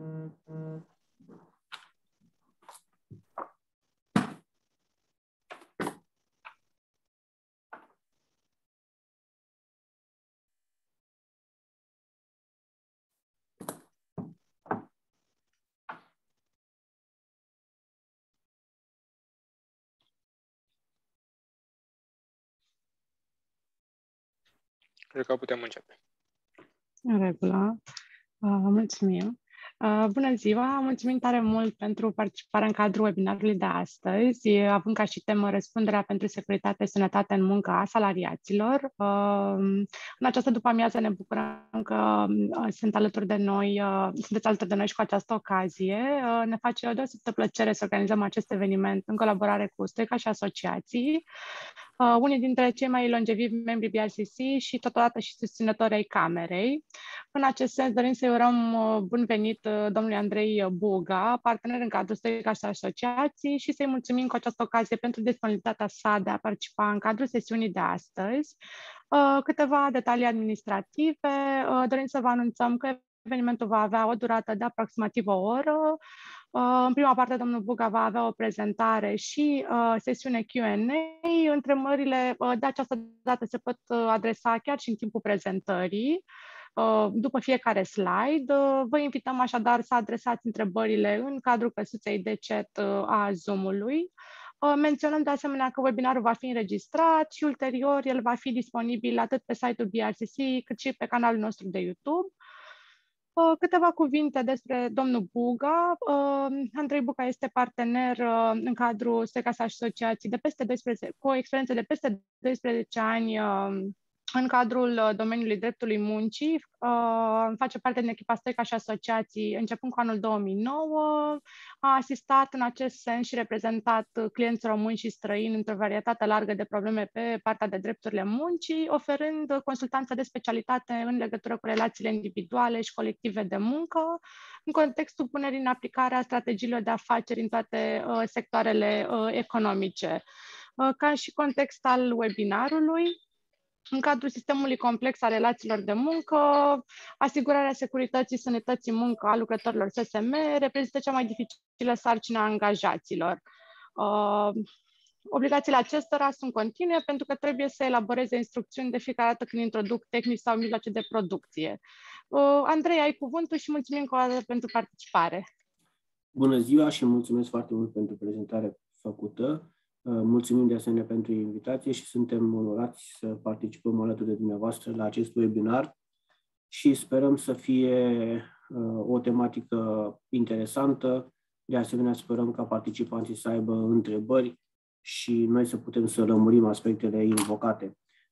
Cred că putem începe. În regulă. Mulțumim. Bună ziua! Mulțumim tare mult pentru participarea în cadrul webinarului de astăzi, având ca și temă răspunderea pentru securitate și sănătate în muncă a salariaților. În această după-amiază ne bucurăm că sunteți alături de noi și cu această ocazie. Ne face o deosebită plăcere să organizăm acest eveniment în colaborare cu Stoica și asociații, unii dintre cei mai longevivi membri BRCC și totodată și susținători ai Camerei. În acest sens, dorim să-i urăm bun venit domnului Andrei Buga, partener în cadrul Stoica și asociații, și să-i mulțumim cu această ocazie pentru disponibilitatea sa de a participa în cadrul sesiunii de astăzi. Câteva detalii administrative. Dorim să vă anunțăm că evenimentul va avea o durată de aproximativ o oră. În prima parte, domnul Buga va avea o prezentare și sesiune Q&A. Întrebările de această dată se pot adresa chiar și în timpul prezentării, după fiecare slide. Vă invităm așadar să adresați întrebările în cadrul căsuței de chat a Zoom-ului. Menționăm de asemenea că webinarul va fi înregistrat și ulterior el va fi disponibil atât pe site-ul BRCC cât și pe canalul nostru de YouTube. Câteva cuvinte despre domnul Buga. Andrei Buga este partener în cadrul Stoica și asociații cu o experiență de peste 12 ani în cadrul domeniului dreptului muncii. Face parte din echipa Stoica și asociații începând cu anul 2009. A asistat în acest sens și reprezentat clienți români și străini într-o varietate largă de probleme pe partea de drepturile muncii, oferând consultanță de specialitate în legătură cu relațiile individuale și colective de muncă, în contextul punerii în aplicare a strategiilor de afaceri în toate sectoarele economice. Ca și context al webinarului, în cadrul sistemului complex al relațiilor de muncă, asigurarea securității și sănătății muncă a lucrătorilor SSM reprezintă cea mai dificilă sarcină a angajaților. Obligațiile acestora sunt continue pentru că trebuie să elaboreze instrucțiuni de fiecare dată când introduc tehnici sau mijloace de producție. Andrei, ai cuvântul și mulțumim încă o dată pentru participare. Bună ziua și mulțumesc foarte mult pentru prezentarea făcută. Mulțumim de asemenea pentru invitație și suntem onorați să participăm alături de dumneavoastră la acest webinar și sperăm să fie o tematică interesantă. De asemenea, sperăm ca participanții să aibă întrebări și noi să putem să lămurim aspectele invocate.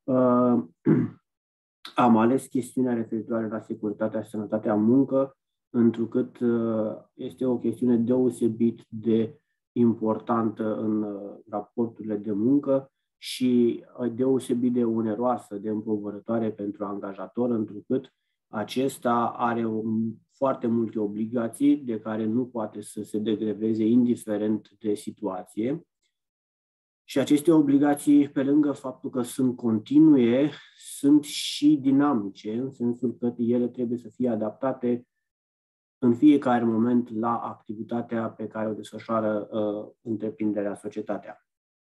Am ales chestiunea referitoare la securitatea și sănătatea în muncă, întrucât este o chestiune deosebit de importantă în raporturile de muncă și deosebit de oneroasă, de împovărătoare pentru angajator, întrucât acesta are foarte multe obligații de care nu poate să se degreveze indiferent de situație. Și aceste obligații, pe lângă faptul că sunt continue, sunt și dinamice, în sensul că ele trebuie să fie adaptate în fiecare moment la activitatea pe care o desfășoară întreprinderea, societatea.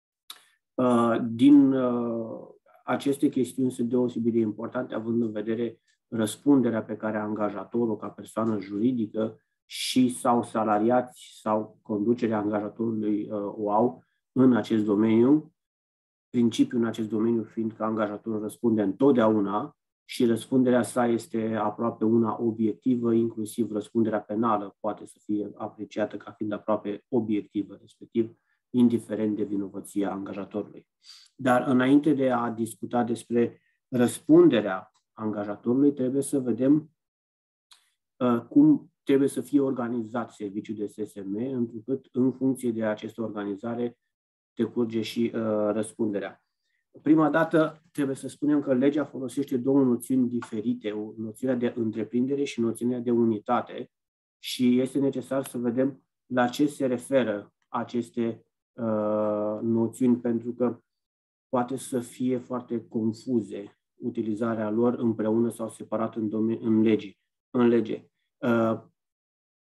Din aceste chestiuni sunt deosebit de importante, având în vedere răspunderea pe care angajatorul, ca persoană juridică, și sau salariați sau conducerea angajatorului o au în acest domeniu, principiul în acest domeniu fiind că angajatorul răspunde întotdeauna și răspunderea sa este aproape una obiectivă, inclusiv răspunderea penală poate să fie apreciată ca fiind aproape obiectivă, respectiv indiferent de vinovăția angajatorului. Dar înainte de a discuta despre răspunderea angajatorului, trebuie să vedem cum trebuie să fie organizat serviciul de SSM, întrucât în funcție de această organizare decurge și răspunderea. Prima dată trebuie să spunem că legea folosește două noțiuni diferite, noțiunea de întreprindere și noțiunea de unitate, și este necesar să vedem la ce se referă aceste noțiuni, pentru că poate să fie foarte confuze utilizarea lor împreună sau separat în lege.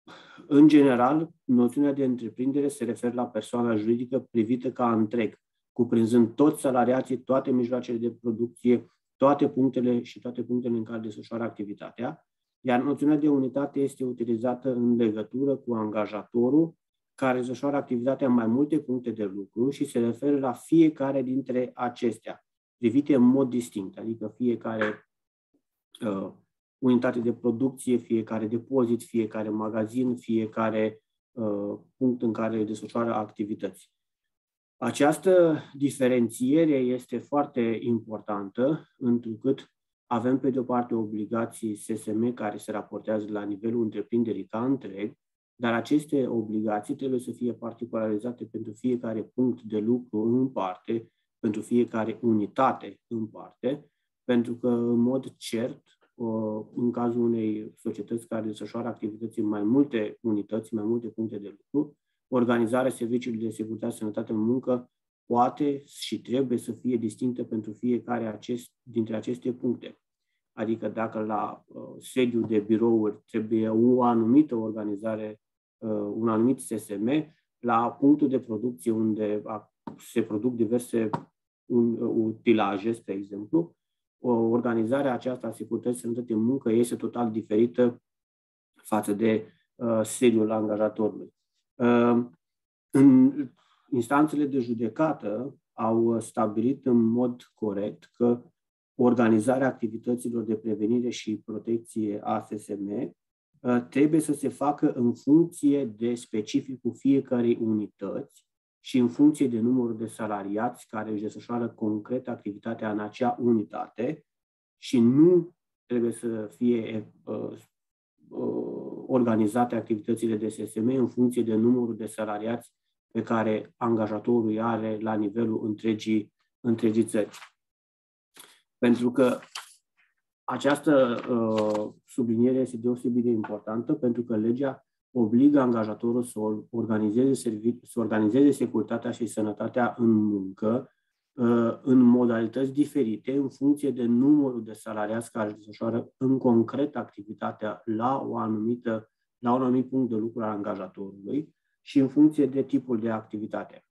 În general, noțiunea de întreprindere se referă la persoana juridică privită ca întreg, cuprinzând toți salariații, toate mijloacele de producție, toate punctele în care desfășoară activitatea, iar noțiunea de unitate este utilizată în legătură cu angajatorul care desfășoară activitatea în mai multe puncte de lucru și se referă la fiecare dintre acestea, privite în mod distinct, adică fiecare unitate de producție, fiecare depozit, fiecare magazin, fiecare punct în care desfășoară activități. Această diferențiere este foarte importantă, întrucât avem pe de o parte obligații SSM care se raportează la nivelul întreprinderii ca întreg, dar aceste obligații trebuie să fie particularizate pentru fiecare punct de lucru în parte, pentru fiecare unitate în parte, pentru că, în mod cert, în cazul unei societăți care desfășoară activități în mai multe unități, mai multe puncte de lucru, organizarea serviciului de securitate și sănătate în muncă poate și trebuie să fie distinctă pentru fiecare dintre aceste puncte. Adică dacă la sediu de birouri trebuie o anumită organizare, un anumit SSM, la punctul de producție unde se produc diverse utilaje, spre exemplu, organizarea aceasta a securității sănătate în muncă este total diferită față de sediul angajatorului. În instanțele de judecată au stabilit în mod corect că organizarea activităților de prevenire și protecție a SSM trebuie să se facă în funcție de specificul fiecarei unități și în funcție de numărul de salariați care își desfășoară concret activitatea în acea unitate și nu trebuie să fie organizate activitățile de SSM în funcție de numărul de salariați pe care angajatorul îi are la nivelul întregii țări. Pentru că această subliniere este deosebit de importantă, pentru că legea obligă angajatorul să organizeze securitatea și sănătatea în muncă în modalități diferite, în funcție de numărul de salariați care își desfășoară în concret activitatea la un anumit punct de lucru al angajatorului și în funcție de tipul de activitate.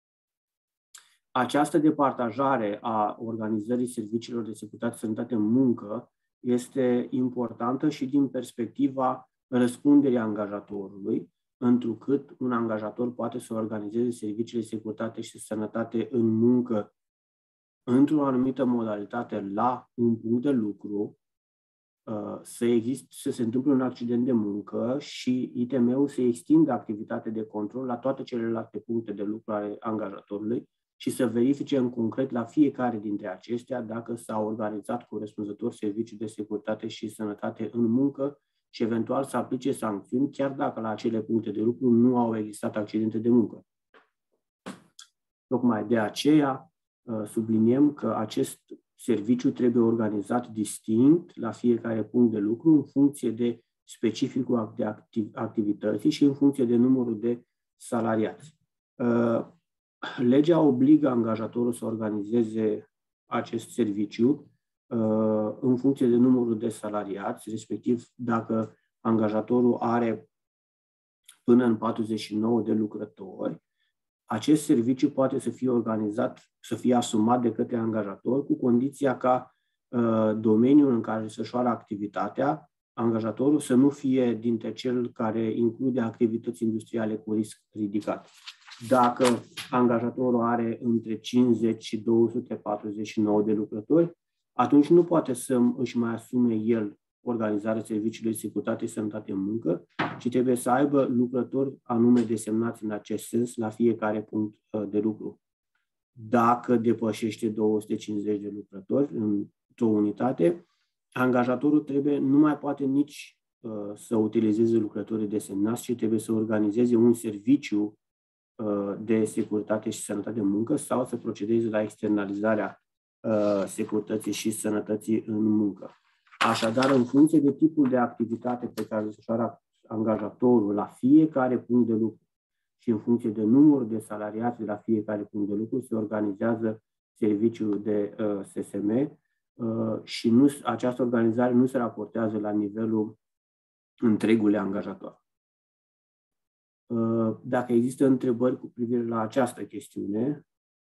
Această departajare a organizării serviciilor de securitate și sănătate în muncă este importantă și din perspectiva răspunderii angajatorului, întrucât un angajator poate să organizeze serviciile de securitate și sănătate în muncă într-o anumită modalitate la un punct de lucru, să se întâmple un accident de muncă și ITM-ul să extindă activitatea de control la toate celelalte puncte de lucru ale angajatorului și să verifice în concret la fiecare dintre acestea dacă s-a organizat corespunzător serviciul de securitate și sănătate în muncă și eventual să aplice sancțiuni, chiar dacă la acele puncte de lucru nu au existat accidente de muncă. Tocmai de aceea subliniem că acest serviciu trebuie organizat distinct la fiecare punct de lucru în funcție de specificul de activității și în funcție de numărul de salariați. Legea obligă angajatorul să organizeze acest serviciu în funcție de numărul de salariați, respectiv dacă angajatorul are până în 49 de lucrători, acest serviciu poate să fie organizat, să fie asumat de către angajator, cu condiția ca domeniul în care desfășoară activitatea, angajatorul să nu fie dintre cel care include activități industriale cu risc ridicat. Dacă angajatorul are între 50 și 249 de lucrători, atunci nu poate să își mai asume el organizarea serviciului de securitate și sănătate în muncă, ci trebuie să aibă lucrători anume desemnați în acest sens la fiecare punct de lucru. Dacă depășește 250 de lucrători într-o unitate, angajatorul nu mai poate nici să utilizeze lucrătorii desemnați, ci trebuie să organizeze un serviciu de securitate și sănătate în muncă sau să procedeze la externalizarea securității și sănătății în muncă. Așadar, în funcție de tipul de activitate pe care desfășoară angajatorul la fiecare punct de lucru și în funcție de numărul de salariați de la fiecare punct de lucru, se organizează serviciul de SSM și această organizare nu se raportează la nivelul întregului angajator. Dacă există întrebări cu privire la această chestiune,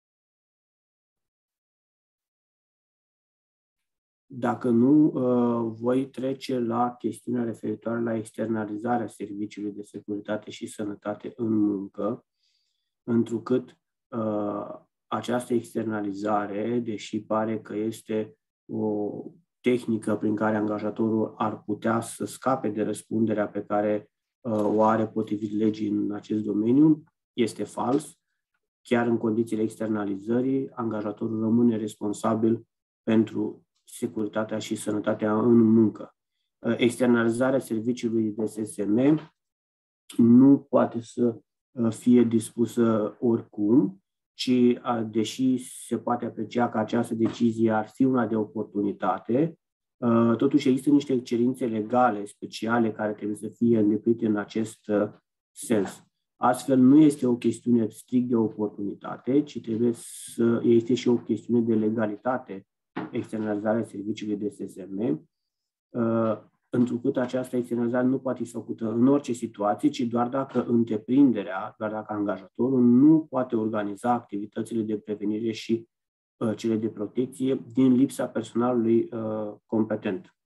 dacă nu, voi trece la chestiunea referitoare la externalizarea serviciului de securitate și sănătate în muncă, întrucât această externalizare, deși pare că este o tehnică prin care angajatorul ar putea să scape de răspunderea pe care o are potrivit legii în acest domeniu, este fals. Chiar în condițiile externalizării, angajatorul rămâne responsabil pentru securitatea și sănătatea în muncă. Externalizarea serviciului de SSM nu poate să fie dispusă oricum, ci, deși se poate aprecia că această decizie ar fi una de oportunitate, totuși există niște cerințe legale speciale care trebuie să fie îndeplinite în acest sens. Astfel, nu este o chestiune strict de oportunitate, ci trebuie să este și o chestiune de legalitate, externalizarea serviciului de SSM, întrucât această externalizare nu poate fi făcută în orice situație, ci doar dacă întreprinderea, doar dacă angajatorul nu poate organiza activitățile de prevenire și cele de protecție din lipsa personalului competent.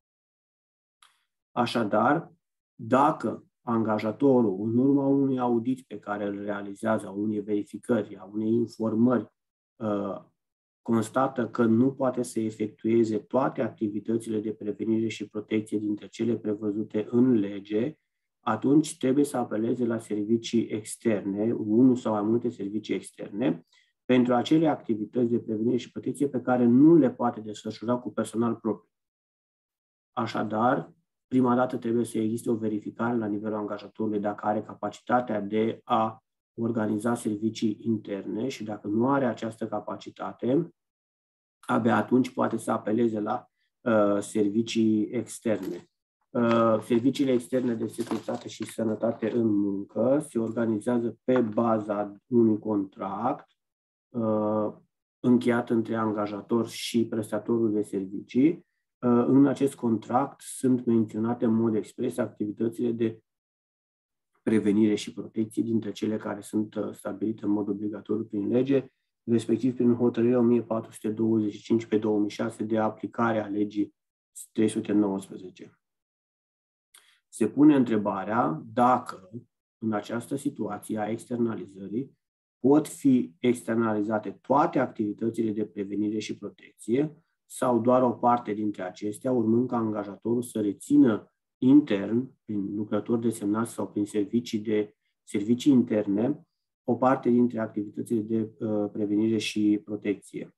Așadar, dacă angajatorul, în urma unui audit pe care îl realizează, a unei verificări, a unei informări, constată că nu poate să efectueze toate activitățile de prevenire și protecție dintre cele prevăzute în lege, atunci trebuie să apeleze la servicii externe, unul sau mai multe servicii externe, pentru acele activități de prevenire și protecție pe care nu le poate desfășura cu personal propriu. Așadar, prima dată trebuie să existe o verificare la nivelul angajatorului dacă are capacitatea de a organiza servicii interne și dacă nu are această capacitate, abia atunci poate să apeleze la servicii externe. Serviciile externe de securitate și sănătate în muncă se organizează pe baza unui contract încheiat între angajator și prestatorul de servicii. În acest contract sunt menționate în mod expres activitățile de prevenire și protecție dintre cele care sunt stabilite în mod obligatoriu prin lege, respectiv prin hotărârea 1425 pe 2006 de aplicare a legii 319. Se pune întrebarea dacă, în această situație a externalizării, pot fi externalizate toate activitățile de prevenire și protecție sau doar o parte dintre acestea, urmând ca angajatorul să rețină intern, prin lucrători desemnați sau prin servicii interne, o parte dintre activitățile de prevenire și protecție.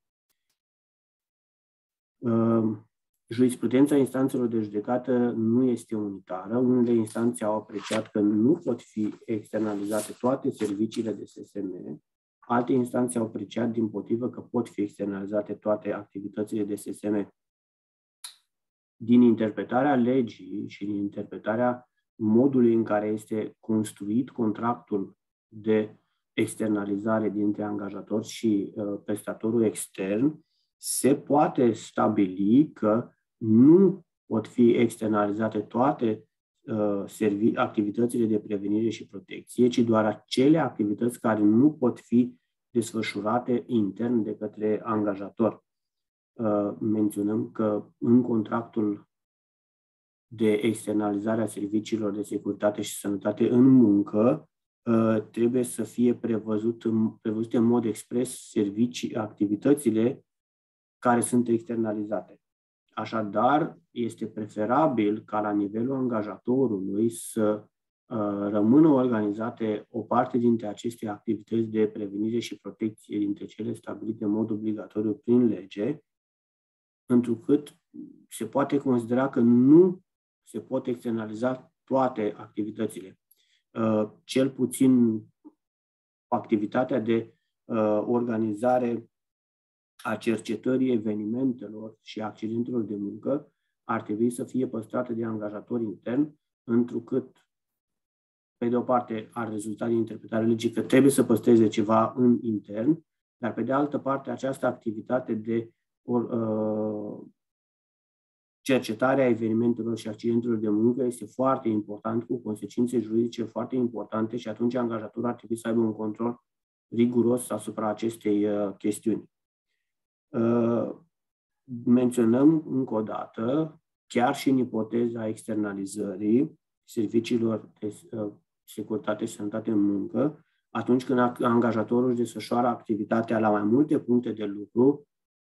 Jurisprudența instanțelor de judecată nu este unitară. Unele instanțe au apreciat că nu pot fi externalizate toate serviciile de SSM, alte instanțe au apreciat dimpotrivă că pot fi externalizate toate activitățile de SSM. Din interpretarea legii și din interpretarea modului în care este construit contractul de externalizare dintre angajator și prestatorul extern, se poate stabili că nu pot fi externalizate toate activitățile de prevenire și protecție, ci doar acele activități care nu pot fi desfășurate intern de către angajator. Menționăm că în contractul de externalizare a serviciilor de securitate și sănătate în muncă trebuie să fie prevăzute în mod expres activitățile care sunt externalizate. Așadar, este preferabil ca la nivelul angajatorului să rămână organizate o parte dintre aceste activități de prevenire și protecție dintre cele stabilite în mod obligatoriu prin lege, întrucât se poate considera că nu se pot externaliza toate activitățile. Cel puțin activitatea de organizare a cercetării evenimentelor și accidentelor de muncă ar trebui să fie păstrată de angajator intern, întrucât, pe de o parte, ar rezulta din interpretarea legii că trebuie să păstreze ceva în intern, dar pe de altă parte, această activitate de cercetarea evenimentelor și accidentelor de muncă este foarte important, cu consecințe juridice foarte importante și atunci angajatorul ar trebui să aibă un control riguros asupra acestei chestiuni. Menționăm încă o dată, chiar și în ipoteza externalizării serviciilor de securitate și sănătate în muncă, atunci când angajatorul își desfășoară activitatea la mai multe puncte de lucru,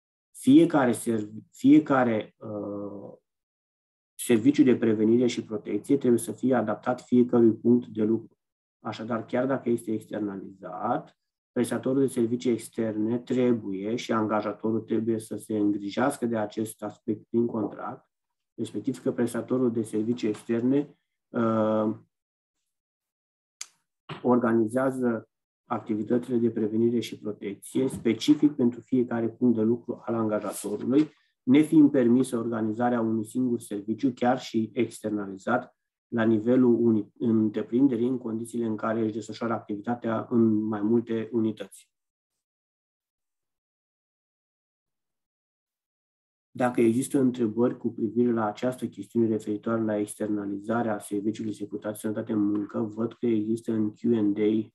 fiecare serviciu de prevenire și protecție trebuie să fie adaptat fiecărui punct de lucru. Așadar, chiar dacă este externalizat, prestatorul de servicii externe trebuie și angajatorul trebuie să se îngrijească de acest aspect din contract, respectiv că prestatorul de servicii externe organizează activitățile de prevenire și protecție specific pentru fiecare punct de lucru al angajatorului, nefiind permisă organizarea unui singur serviciu, chiar și externalizat, la nivelul întreprinderii, în condițiile în care își desfășoară activitatea în mai multe unități. Dacă există întrebări cu privire la această chestiune referitoare la externalizarea Serviciului Securitate și Sănătate în Muncă, văd că există în Q&A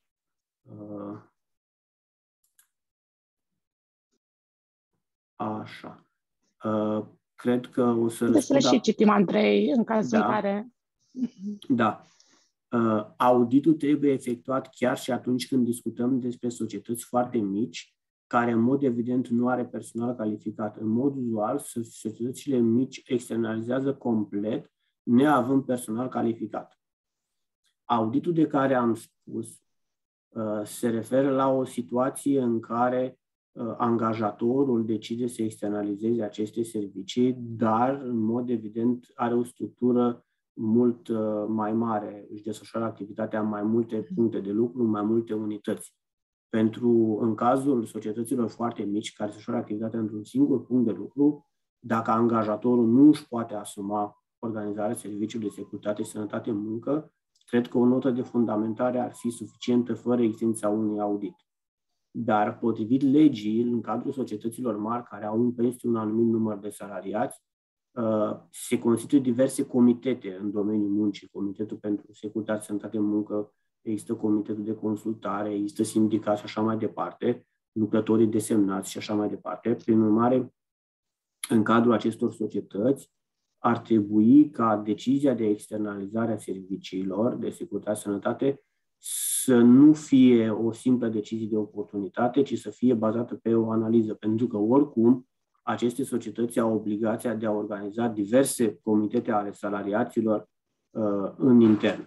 așa. Cred că o să răspund... Să le și citim, Andrei, în cazul în care... Da. Auditul trebuie efectuat chiar și atunci când discutăm despre societăți foarte mici, care în mod evident nu are personal calificat. În mod uzual, societățile mici externalizează complet, neavând personal calificat. Auditul de care am spus se referă la o situație în care angajatorul decide să externalizeze aceste servicii, dar, în mod evident, are o structură mult mai mare, își desfășoară activitatea în mai multe puncte de lucru, în mai multe unități. În cazul societăților foarte mici, care desfășoară activitatea într-un singur punct de lucru, dacă angajatorul nu își poate asuma organizarea serviciului de securitate și sănătate în muncă, cred că o notă de fundamentare ar fi suficientă fără existența unui audit. Dar, potrivit legii, în cadrul societăților mari care au în pensie un anumit număr de salariați, se constituie diverse comitete în domeniul muncii. Comitetul pentru Securitate și Sănătate în Muncă, există comitetul de consultare, există sindicat și așa mai departe, lucrătorii desemnați și așa mai departe. Prin urmare, în cadrul acestor societăți, ar trebui ca decizia de externalizare a serviciilor de securitate și sănătate să nu fie o simplă decizie de oportunitate, ci să fie bazată pe o analiză, pentru că oricum aceste societăți au obligația de a organiza diverse comitete ale salariaților în intern.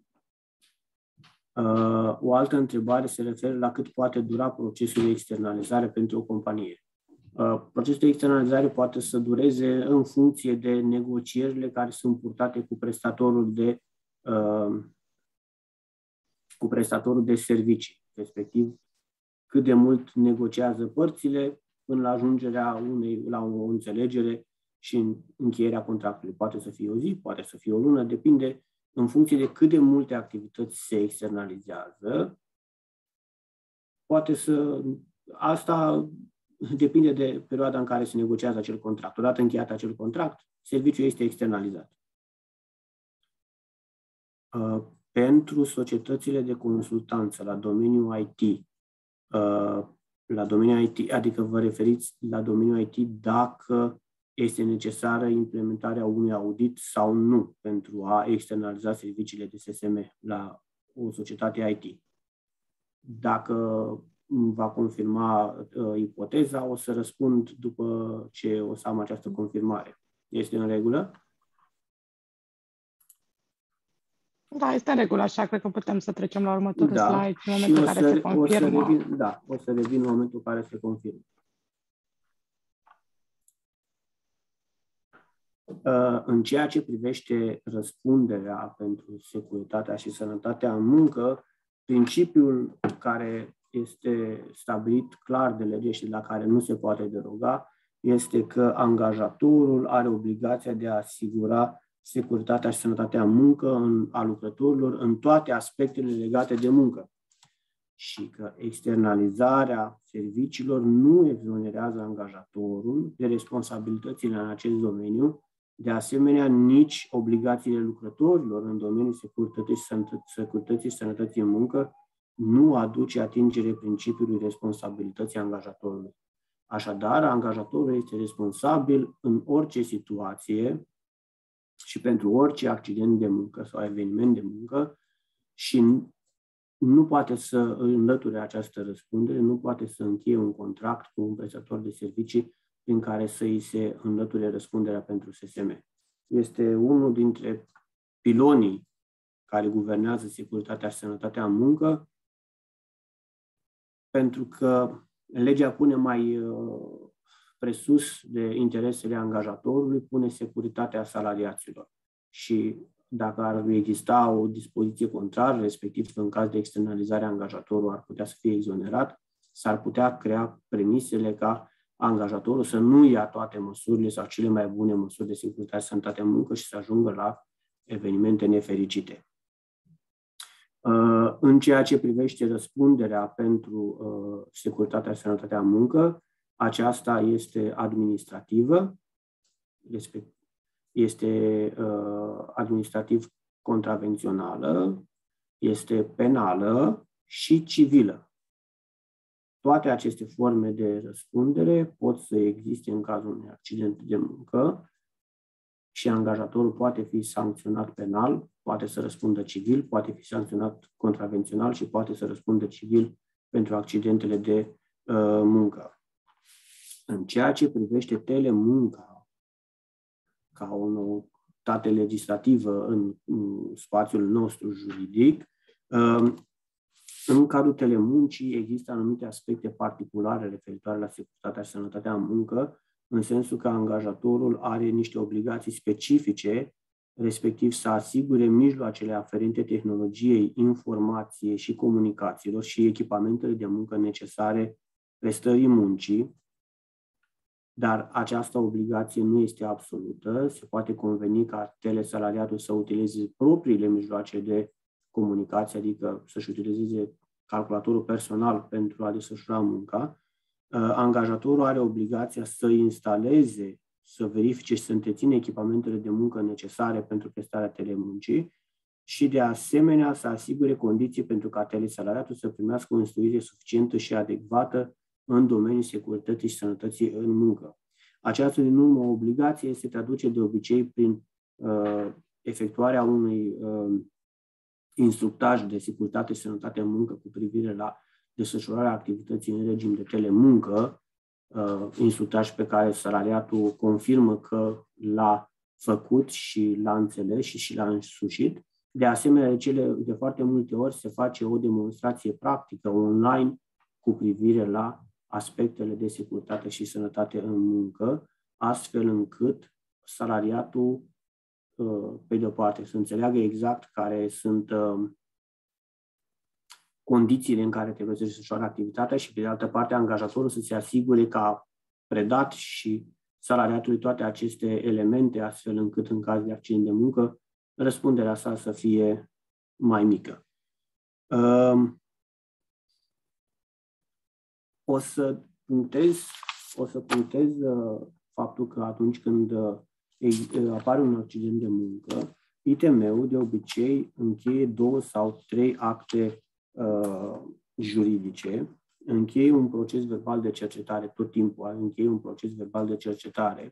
O altă întrebare se referă la cât poate dura procesul de externalizare pentru o companie. Procesul de externalizare poate să dureze în funcție de negocierile care sunt purtate cu prestatorul de servicii, respectiv cât de mult negociază părțile până la ajungerea la o înțelegere și încheierea contractului. Poate să fie o zi, poate să fie o lună, depinde în funcție de cât de multe activități se externalizează. Asta depinde de perioada în care se negociază acel contract. Odată încheiat acel contract, serviciul este externalizat. Pentru societățile de consultanță la domeniul IT, adică vă referiți la domeniul IT dacă este necesară implementarea unui audit sau nu pentru a externaliza serviciile de SSM la o societate IT. Dacă va confirma ipoteza, o să răspund după ce o să am această confirmare. Este în regulă? Da, este în regulă, așa cred că putem să trecem la următorul slide în momentul în care se confirmă. O să revin în momentul în care se confirmă. În ceea ce privește răspunderea pentru securitatea și sănătatea în muncă, principiul care este stabilit clar de lege și la care nu se poate deroga este că angajatorul are obligația de a asigura securitatea și sănătatea în muncă a lucrătorilor în toate aspectele legate de muncă și că externalizarea serviciilor nu exonerează angajatorul de responsabilitățile în acest domeniu De asemenea, nici obligațiile lucrătorilor în domeniul securității și sănătății în muncă nu aduce atingere principiului responsabilității angajatorului. Așadar, angajatorul este responsabil în orice situație și pentru orice accident de muncă sau eveniment de muncă și nu poate să înlăture această răspundere, nu poate să încheie un contract cu un prestator de servicii prin care să îi se înlăture răspunderea pentru SSM. Este unul dintre pilonii care guvernează securitatea și sănătatea în muncă, pentru că legea pune mai presus de interesele angajatorului, pune securitatea salariaților. Și dacă ar exista o dispoziție contrară, respectiv că în caz de externalizare angajatorul ar putea să fie exonerat, s-ar putea crea premisele ca angajatorul să nu ia toate măsurile sau cele mai bune măsuri de securitate și sănătate în muncă și să ajungă la evenimente nefericite. În ceea ce privește răspunderea pentru securitatea și sănătatea în muncă, aceasta este administrativă, este administrativ contravențională, este penală și civilă. Toate aceste forme de răspundere pot să existe în cazul unui accident de muncă și angajatorul poate fi sancționat penal, poate să răspundă civil, poate fi sancționat contravențional și poate să răspundă civil pentru accidentele de muncă. În ceea ce privește telemunca ca o noutate legislativă în spațiul nostru juridic, în cadrul telemuncii există anumite aspecte particulare referitoare la securitatea și sănătatea în muncă, în sensul că angajatorul are niște obligații specifice, respectiv să asigure mijloacele aferente tehnologiei, informației și comunicațiilor și echipamentele de muncă necesare prestării muncii, dar această obligație nu este absolută. Se poate conveni ca telesalariatul să utilizeze propriile mijloace de comunicație, adică să-și utilizeze calculatorul personal pentru a desfășura munca. Angajatorul are obligația să instaleze, să verifice și să întrețină echipamentele de muncă necesare pentru prestarea telemuncii și, de asemenea, să asigure condiții pentru ca telesalariatul să primească o instruire suficientă și adecvată în domeniul securității și sănătății în muncă. Această din urmă obligație se traduce de obicei prin efectuarea unui instructaj de securitate și sănătate în muncă cu privire la desfășurarea activității în regim de telemuncă, instructaj pe care salariatul confirmă că l-a făcut și l-a înțeles și l-a însușit. De asemenea, de foarte multe ori se face o demonstrație practică online cu privire la aspectele de securitate și sănătate în muncă, astfel încât salariatul, pe de-o parte, să înțeleagă exact care sunt condițiile în care trebuie să desfășoare activitatea și, pe de altă parte, angajatorul să se asigure că a predat și salariatului toate aceste elemente, astfel încât, în caz de accident de muncă, răspunderea sa să fie mai mică. O să punctez faptul că atunci când apare un accident de muncă, ITM-ul de obicei încheie 2 sau 3 acte juridice, încheie un proces verbal de cercetare, tot timpul încheie un proces verbal de cercetare,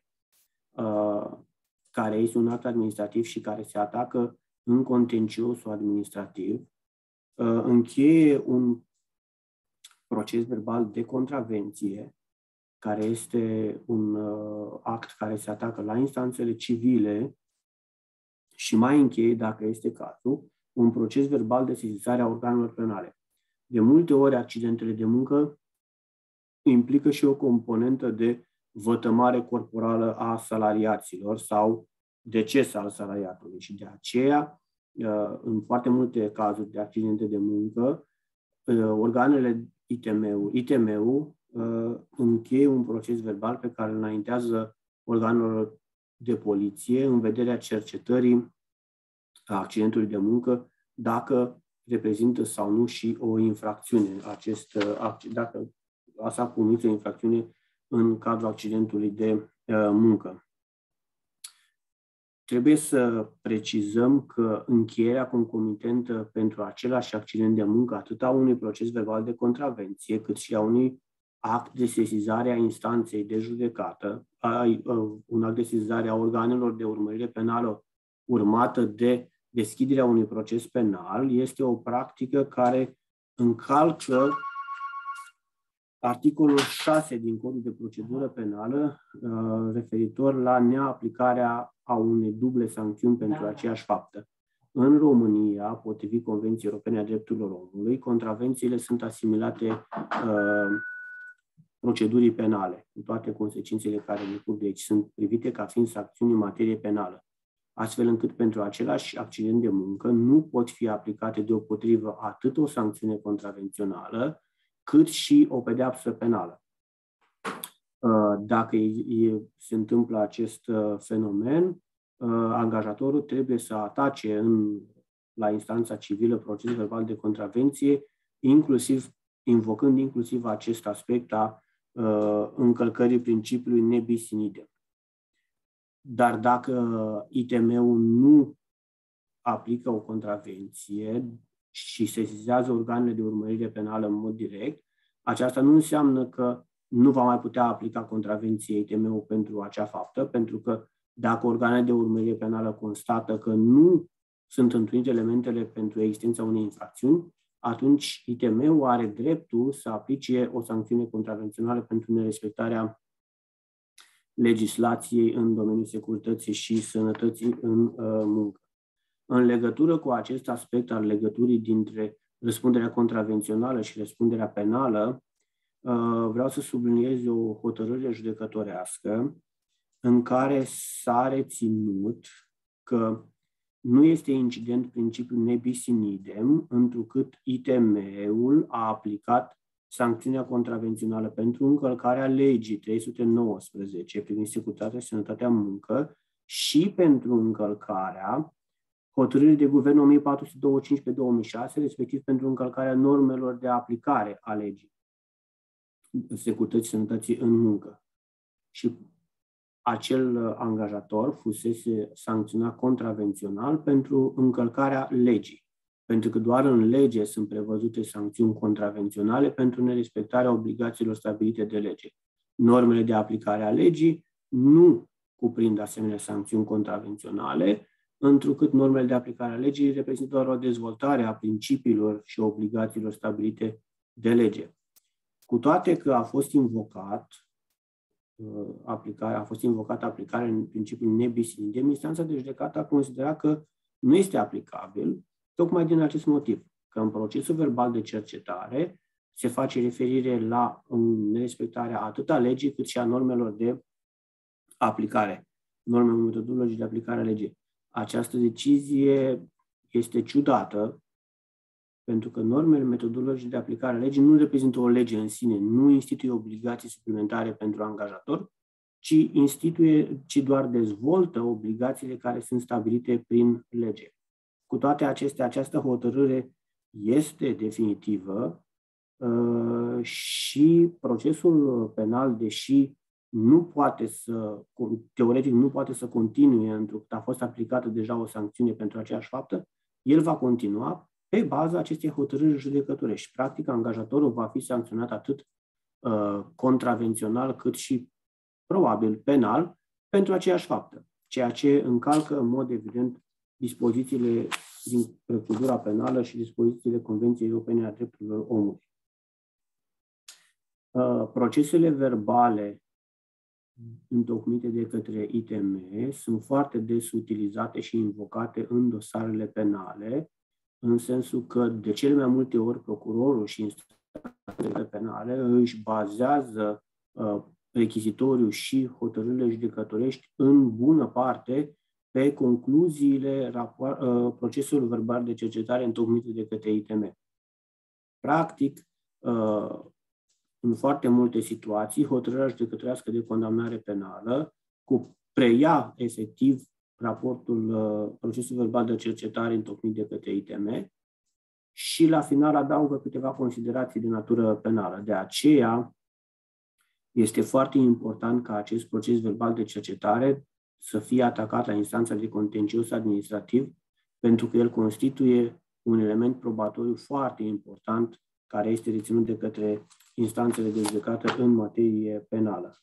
care este un act administrativ și care se atacă în contenciosul administrativ, încheie un proces verbal de contravenție, care este un act care se atacă la instanțele civile și mai încheie, dacă este cazul, un proces verbal de sesizare a organelor penale. De multe ori, accidentele de muncă implică și o componentă de vătămare corporală a salariaților sau deces al salariatului și de aceea, în foarte multe cazuri de accidente de muncă, organele ITM-ul încheie un proces verbal pe care îl înaintează organelor de poliție în vederea cercetării accidentului de muncă, dacă reprezintă sau nu și o infracțiune, dacă s-a comis o infracțiune în cadrul accidentului de muncă. Trebuie să precizăm că încheierea concomitentă pentru același accident de muncă, atât a unui proces verbal de contravenție, cât și a unui act de sesizare a instanței de judecată, un act de sesizare a organelor de urmărire penală urmată de deschiderea unui proces penal, este o practică care încalcă articolul 6 din Codul de Procedură Penală, referitor la neaplicarea a unei duble sancțiuni pentru aceeași faptă. În România, potrivit Convenției Europene a Drepturilor Omului, contravențiile sunt asimilate procedurii penale, cu toate consecințele care decurg de aici. Sunt privite ca fiind sancțiuni în materie penală, astfel încât pentru același accident de muncă nu pot fi aplicate deopotrivă atât o sancțiune contravențională, cât și o pedeapsă penală. Dacă se întâmplă acest fenomen, angajatorul trebuie să atace la instanța civilă proces verbal de contravenție, invocând inclusiv acest aspect a încălcării principiului ne bis in idem. Dar dacă ITM-ul nu aplică o contravenție și sesizează organele de urmărire penală în mod direct, aceasta nu înseamnă că nu va mai putea aplica contravenție ITM-ul pentru acea faptă, pentru că dacă organele de urmărire penală constată că nu sunt întrunite elementele pentru existența unei infracțiuni, atunci ITM-ul are dreptul să aplice o sancțiune contravențională pentru nerespectarea legislației în domeniul securității și sănătății în muncă. În legătură cu acest aspect al legăturii dintre răspunderea contravențională și răspunderea penală, vreau să subliniez o hotărâre judecătorească în care s-a reținut că nu este incident principiul ne bis in idem, întrucât ITM-ul a aplicat sancțiunea contravențională pentru încălcarea legii 319 privind securitatea și sănătatea în muncă și pentru încălcarea hotărârii de guvern 1425 pe 2006, respectiv pentru încălcarea normelor de aplicare a legii securității și sănătății în muncă. Și acel angajator fusese sancționat contravențional pentru încălcarea legii, pentru că doar în lege sunt prevăzute sancțiuni contravenționale pentru nerespectarea obligațiilor stabilite de lege. Normele de aplicare a legii nu cuprind asemenea sancțiuni contravenționale, întrucât normele de aplicare a legii reprezintă doar o dezvoltare a principiilor și obligațiilor stabilite de lege. Cu toate că a fost invocată aplicarea în principiul ne bis in idem, instanța de judecată a considerat că nu este aplicabil, tocmai din acest motiv, că în procesul verbal de cercetare se face referire la nerespectarea atât a legii cât și a normelor de aplicare, normelor metodologice de aplicare a legii. Această decizie este ciudată, pentru că normele metodologice de aplicare a legii nu reprezintă o lege în sine, nu instituie obligații suplimentare pentru angajator, ci doar dezvoltă obligațiile care sunt stabilite prin lege. Cu toate acestea, această hotărâre este definitivă și procesul penal, deși teoretic nu poate să continue, pentru că a fost aplicată deja o sancțiune pentru aceeași faptă, el va continua pe baza acestei hotărâri judecătorești. Practic, angajatorul va fi sancționat atât contravențional, cât și probabil penal pentru aceeași faptă, ceea ce încalcă în mod evident dispozițiile din procedura penală și dispozițiile Convenției Europene a Drepturilor Omului. Procesele verbale întocmite de către ITM sunt foarte des utilizate și invocate în dosarele penale, în sensul că de cele mai multe ori procurorul și instanțele penale își bazează rechizitoriul și hotărârile judecătorești în bună parte pe concluziile procesului verbal de cercetare întocmite de către ITM. Practic, în foarte multe situații, hotărârea judecătorească de condamnare penală preia efectiv procesul verbal de cercetare întocmit de către ITM și la final adaugă câteva considerații de natură penală. De aceea este foarte important ca acest proces verbal de cercetare să fie atacat la instanța de contencios administrativ, pentru că el constituie un element probatoriu foarte important care este reținut de către instanțele de judecată în materie penală.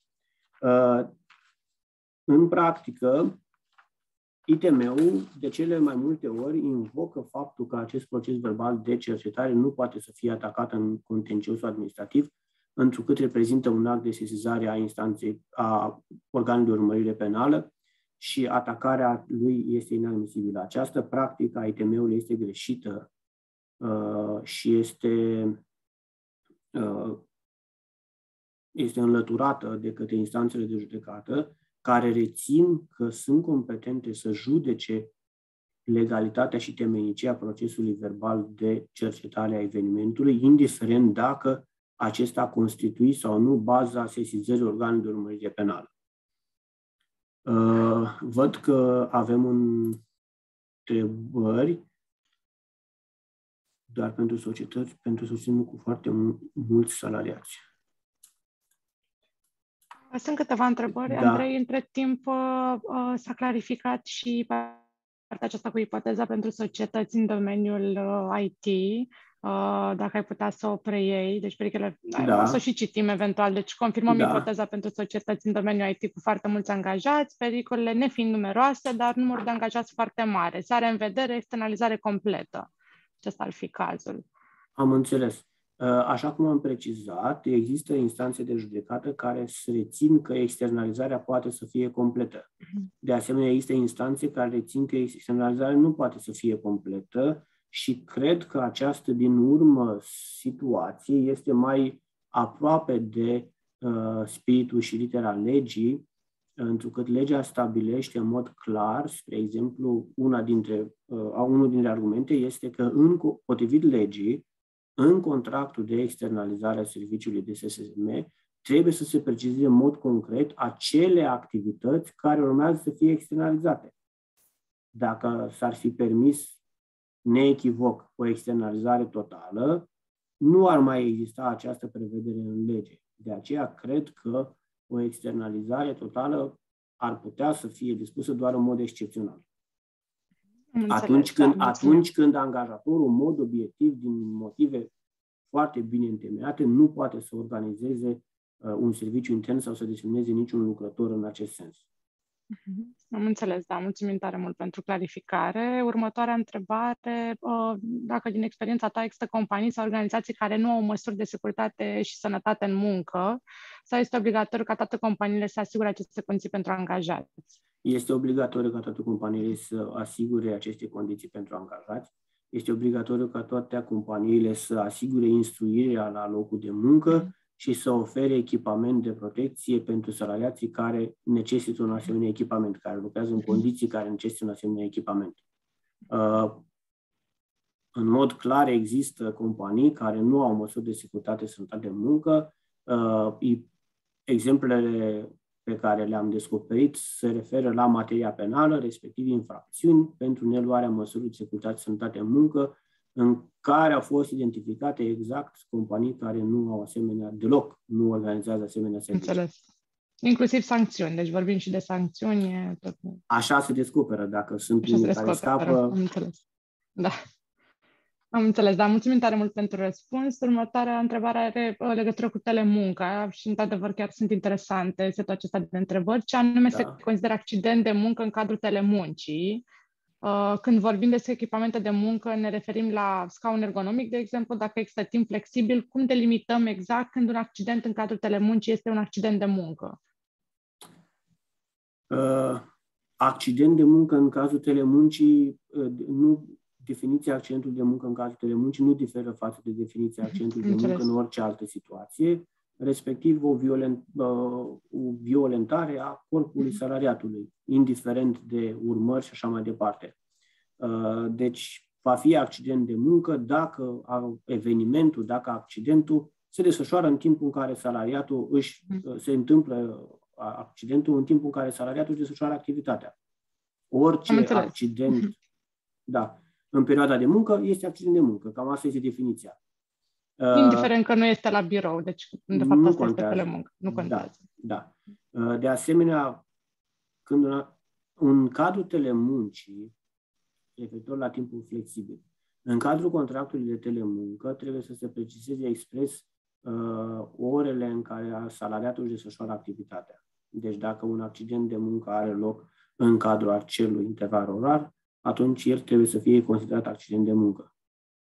În practică, ITM-ul de cele mai multe ori invocă faptul că acest proces verbal de cercetare nu poate să fie atacat în contenciosul administrativ, întrucât reprezintă un act de sesizare a instanței, a organului de urmărire penală și atacarea lui este inadmisibilă. Această practică a ITM-ului este greșită și este înlăturată de către instanțele de judecată, care rețin că sunt competente să judece legalitatea și temenicia procesului verbal de cercetare a evenimentului, indiferent dacă acesta constitui sau nu baza sesizării organului de urmărire penală. Văd că avem întrebări, doar pentru societăți, pentru susținut cu foarte mulți salariați. Sunt câteva întrebări. Da. Andrei, între timp s-a clarificat și partea aceasta cu ipoteza pentru societăți în domeniul IT. Dacă ai putea să o preiei, deci pericole, o să și citim eventual, deci confirmăm ipoteza pentru societăți în domeniul IT cu foarte mulți angajați, pericolele nefiind numeroase, dar numărul de angajați foarte mare. Se are în vedere externalizare completă. Acesta ar fi cazul. Am înțeles. Așa cum am precizat, există instanțe de judecată care se rețin că externalizarea poate să fie completă. De asemenea, există instanțe care rețin că externalizarea nu poate să fie completă și cred că această din urmă situație este mai aproape de spiritul și litera legii, întrucât legea stabilește în mod clar, spre exemplu, unul dintre argumente este că, potrivit legii, în contractul de externalizare a serviciului de SSM, trebuie să se precizeze în mod concret acele activități care urmează să fie externalizate. Dacă s-ar fi permis neechivoc o externalizare totală, nu ar mai exista această prevedere în lege. De aceea cred că o externalizare totală ar putea să fie dispusă doar în mod excepțional. Atunci când angajatorul, în mod obiectiv, din motive foarte bine întemeiate, nu poate să organizeze un serviciu intern sau să desemneze niciun lucrător în acest sens. Am înțeles, da. Mulțumim tare mult pentru clarificare. Următoarea întrebare, dacă din experiența ta există companii sau organizații care nu au măsuri de securitate și sănătate în muncă, sau este obligatoriu ca toate companiile să asigure aceste condiții pentru angajați? Este obligatoriu ca toate companiile să asigure aceste condiții pentru angajați. Este obligatoriu ca toate companiile să asigure instruirea la locul de muncă și să ofere echipament de protecție pentru salariații care necesită un asemenea echipament, care lucrează în condiții care necesită un asemenea echipament. În mod clar există companii care nu au măsuri de securitate și sănătate de muncă. Exemplele pe care le-am descoperit se referă la materia penală, respectiv infracțiuni pentru neluarea măsurilor de securitate și sănătate în muncă, în care au fost identificate exact companii care nu au asemenea deloc, nu organizează asemenea servicii. Înțeles. Inclusiv sancțiuni, deci vorbim și de sancțiuni. Tot... Așa se descoperă, dacă sunt unii care scapă. Am înțeles. Da. Am înțeles, dar mulțumim tare mult pentru răspuns. Următoarea întrebare are legătură cu telemunca și, într-adevăr, chiar sunt interesante setul acesta de întrebări. Ce anume se consideră accident de muncă în cadrul telemuncii? Când vorbim despre echipamente de muncă, ne referim la scaun ergonomic, de exemplu, dacă există timp flexibil, cum delimităm exact când un accident în cadrul telemuncii este un accident de muncă? Accident de muncă în cazul telemuncii, definiția accidentului de muncă în cazul telemuncii nu diferă față de definiția accidentului de muncă în orice altă situație, respectiv o violentare a corpului salariatului, indiferent de urmări și așa mai departe. Deci va fi accident de muncă dacă dacă accidentul se desfășoară în timpul în care salariatul se întâmplă accidentul în timpul în care salariatul își desfășoară activitatea. Orice accident, în perioada de muncă este accident de muncă. Cam asta este definiția. Indiferent că nu este la birou, deci de fapt asta este telemuncă. Nu contează. Da. De asemenea, când în cadrul telemuncii, referitor la timpul flexibil, în cadrul contractului de telemuncă trebuie să se precizeze expres orele în care salariatul își desfășoară activitatea. Deci dacă un accident de muncă are loc în cadrul acelui interval orar, atunci el trebuie să fie considerat accident de muncă.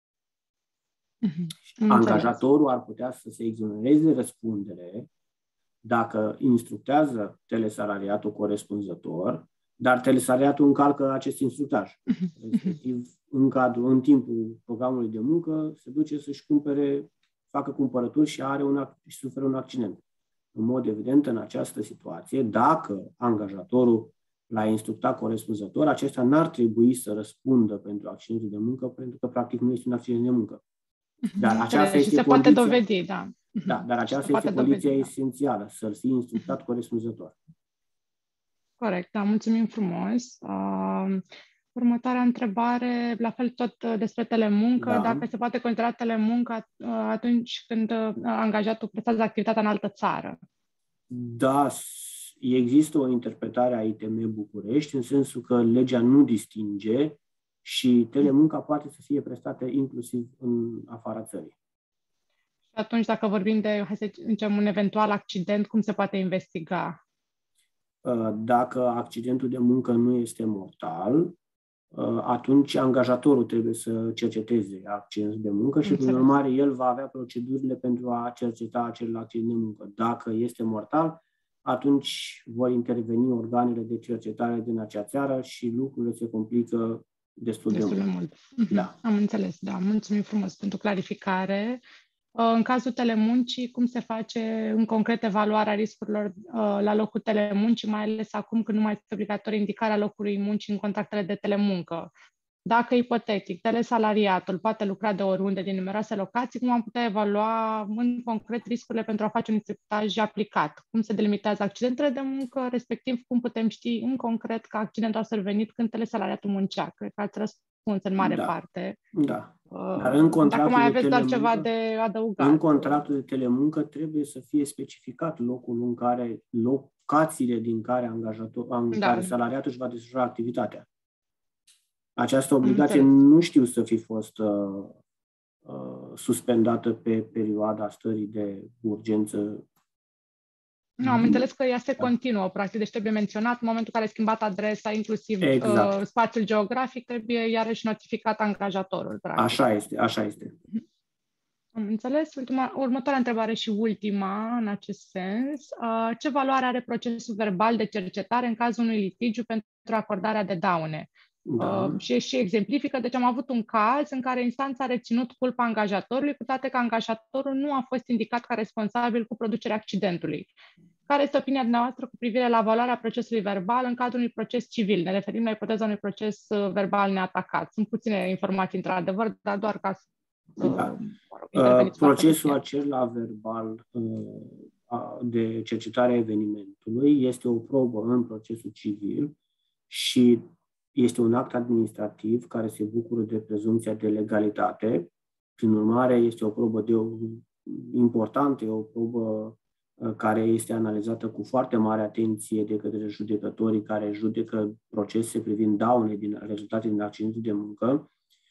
Angajatorul ar putea să se exonereze de răspundere dacă instructează telesalariatul corespunzător, dar telesalariatul încalcă acest instructaj. Respectiv, în timpul programului de muncă, se duce să-și facă cumpărături și suferă un accident. În mod evident, în această situație, dacă angajatorul l-a instructat corespunzător, acesta n-ar trebui să răspundă pentru accidentul de muncă, pentru că, practic, nu este un accident de muncă. Dar aceasta este se poate dovedi, da. Da, dar aceasta este condiția esențială, să-l fie instructat corespunzător. Corect, da, mulțumim frumos. Următoarea întrebare, la fel tot despre telemuncă, dacă se poate considera telemuncă atunci când angajatul prestează activitatea în altă țară. Da, există o interpretare a ITM București, în sensul că legea nu distinge și telemunca poate să fie prestată inclusiv în afara țării. Și atunci, dacă vorbim de, hai să zicem, un eventual accident, cum se poate investiga? Dacă accidentul de muncă nu este mortal, atunci angajatorul trebuie să cerceteze accidentul de muncă și, prin urmare, el va avea procedurile pentru a cerceta acel accident de muncă. Dacă este mortal, atunci vor interveni organele de cercetare din acea țară și lucrurile se complică destul de mult. Da. Am înțeles, da. Mulțumim frumos pentru clarificare. În cazul telemuncii, cum se face în concret evaluarea riscurilor la locul telemuncii, mai ales acum când nu mai este obligatorie indicarea locului muncii în contractele de telemuncă? Dacă, ipotetic, telesalariatul poate lucra de oriunde din numeroase locații, cum am putea evalua în concret riscurile pentru a face un instructaj aplicat? Cum se delimitează accidentele de muncă, respectiv cum putem ști în concret că accidentul a survenit când telesalariatul muncea? Cred că ați răspuns în mare parte. Da. Dar în contractul dacă mai aveți doar ceva de adăugat. În contractul de telemuncă trebuie să fie specificat locațiile din care care salariatul își va desfășura activitatea. Această obligație nu știu să fi fost suspendată pe perioada stării de urgență. Nu, am înțeles că ea se continuă, practic, deci trebuie menționat în momentul în care ai schimbat adresa, inclusiv spațiul geografic, trebuie iarăși notificat angajatorul. Practic. Așa este. Am înțeles. Următoarea întrebare și ultima în acest sens. Ce valoare are procesul verbal de cercetare în cazul unui litigiu pentru acordarea de daune? Și exemplifică, deci am avut un caz în care instanța a reținut culpa angajatorului, cu toate că angajatorul nu a fost indicat ca responsabil cu producerea accidentului. Care este opinia dumneavoastră cu privire la valoarea procesului verbal în cadrul unui proces civil? Ne referim la ipoteza unui proces verbal neatacat. Sunt puține informații, într-adevăr, dar doar ca să... Procesul acela verbal de cercetare a evenimentului este o probă în procesul civil și este un act administrativ care se bucură de prezumția de legalitate. Prin urmare, este o probă importantă, o probă care este analizată cu foarte mare atenție de către judecătorii care judecă procese privind daune rezultate din accidentul de muncă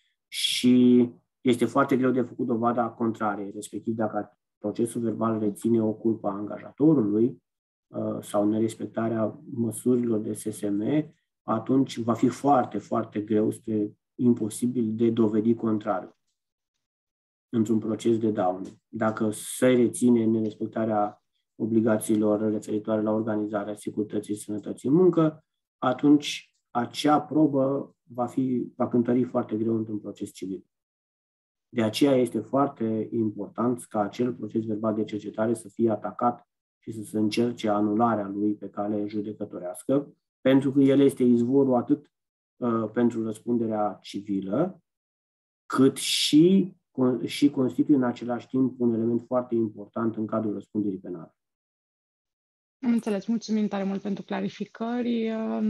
și este foarte greu de făcut dovada contrariei, respectiv dacă procesul verbal reține o culpă a angajatorului sau nerespectarea măsurilor de SSM, atunci va fi foarte, foarte greu, spre imposibil de dovedi contrariu într-un proces de daune. Dacă se reține nerespectarea obligațiilor referitoare la organizarea securității și sănătății în muncă, atunci acea probă va cântări foarte greu într-un proces civil. De aceea este foarte important ca acel proces verbal de cercetare să fie atacat și să se încerce anularea lui pe cale judecătorească, pentru că el este izvorul atât pentru răspunderea civilă, cât și constituie în același timp un element foarte important în cadrul răspunderii penale. Am înțeles. Mulțumim tare mult pentru clarificări.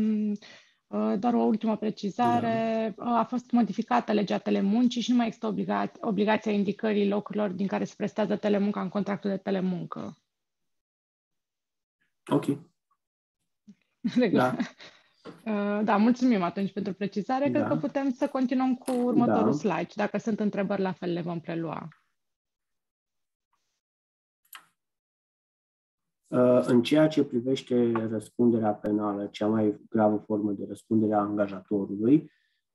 Doar o ultimă precizare. A fost modificată legea telemuncii și nu mai există obligația indicării locurilor din care se prestează telemunca în contractul de telemuncă. Ok. Da. Da, mulțumim atunci pentru precizare. Cred că putem să continuăm cu următorul slide. Dacă sunt întrebări, la fel le vom prelua. În ceea ce privește răspunderea penală, cea mai gravă formă de răspundere a angajatorului,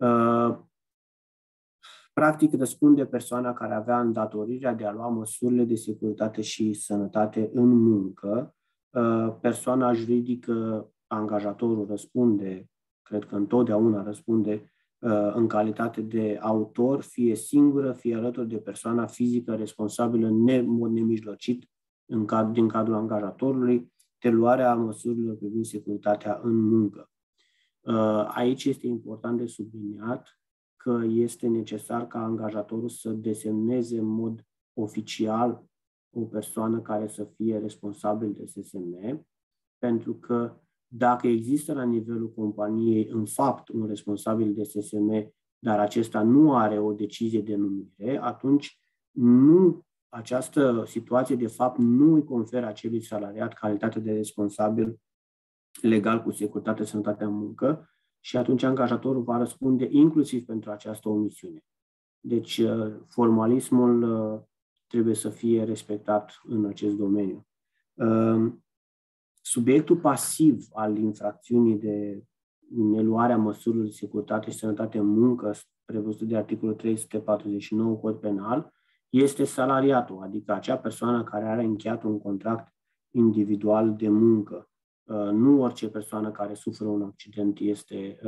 practic răspunde persoana care avea îndatorirea de a lua măsurile de securitate și sănătate în muncă. Persoana juridică, angajatorul, răspunde, cred că întotdeauna răspunde în calitate de autor, fie singură, fie alături de persoana fizică responsabilă în mod nemijlocit din cadrul angajatorului, de luarea măsurilor privind securitatea în muncă. Aici este important de subliniat că este necesar ca angajatorul să desemneze în mod oficial o persoană care să fie responsabil de SSM, pentru că dacă există la nivelul companiei în fapt un responsabil de SSM, dar acesta nu are o decizie de numire, atunci această situație de fapt nu îi conferă acelui salariat calitatea de responsabil legal cu securitate, sănătate în muncă, și atunci angajatorul va răspunde inclusiv pentru această omisiune. Deci formalismul trebuie să fie respectat în acest domeniu. Subiectul pasiv al infracțiunii de neluarea măsurilor de securitate și sănătate în muncă, prevăzut de articolul 349 Cod Penal, este salariatul, adică acea persoană care are încheiat un contract individual de muncă. Nu orice persoană care suferă un accident este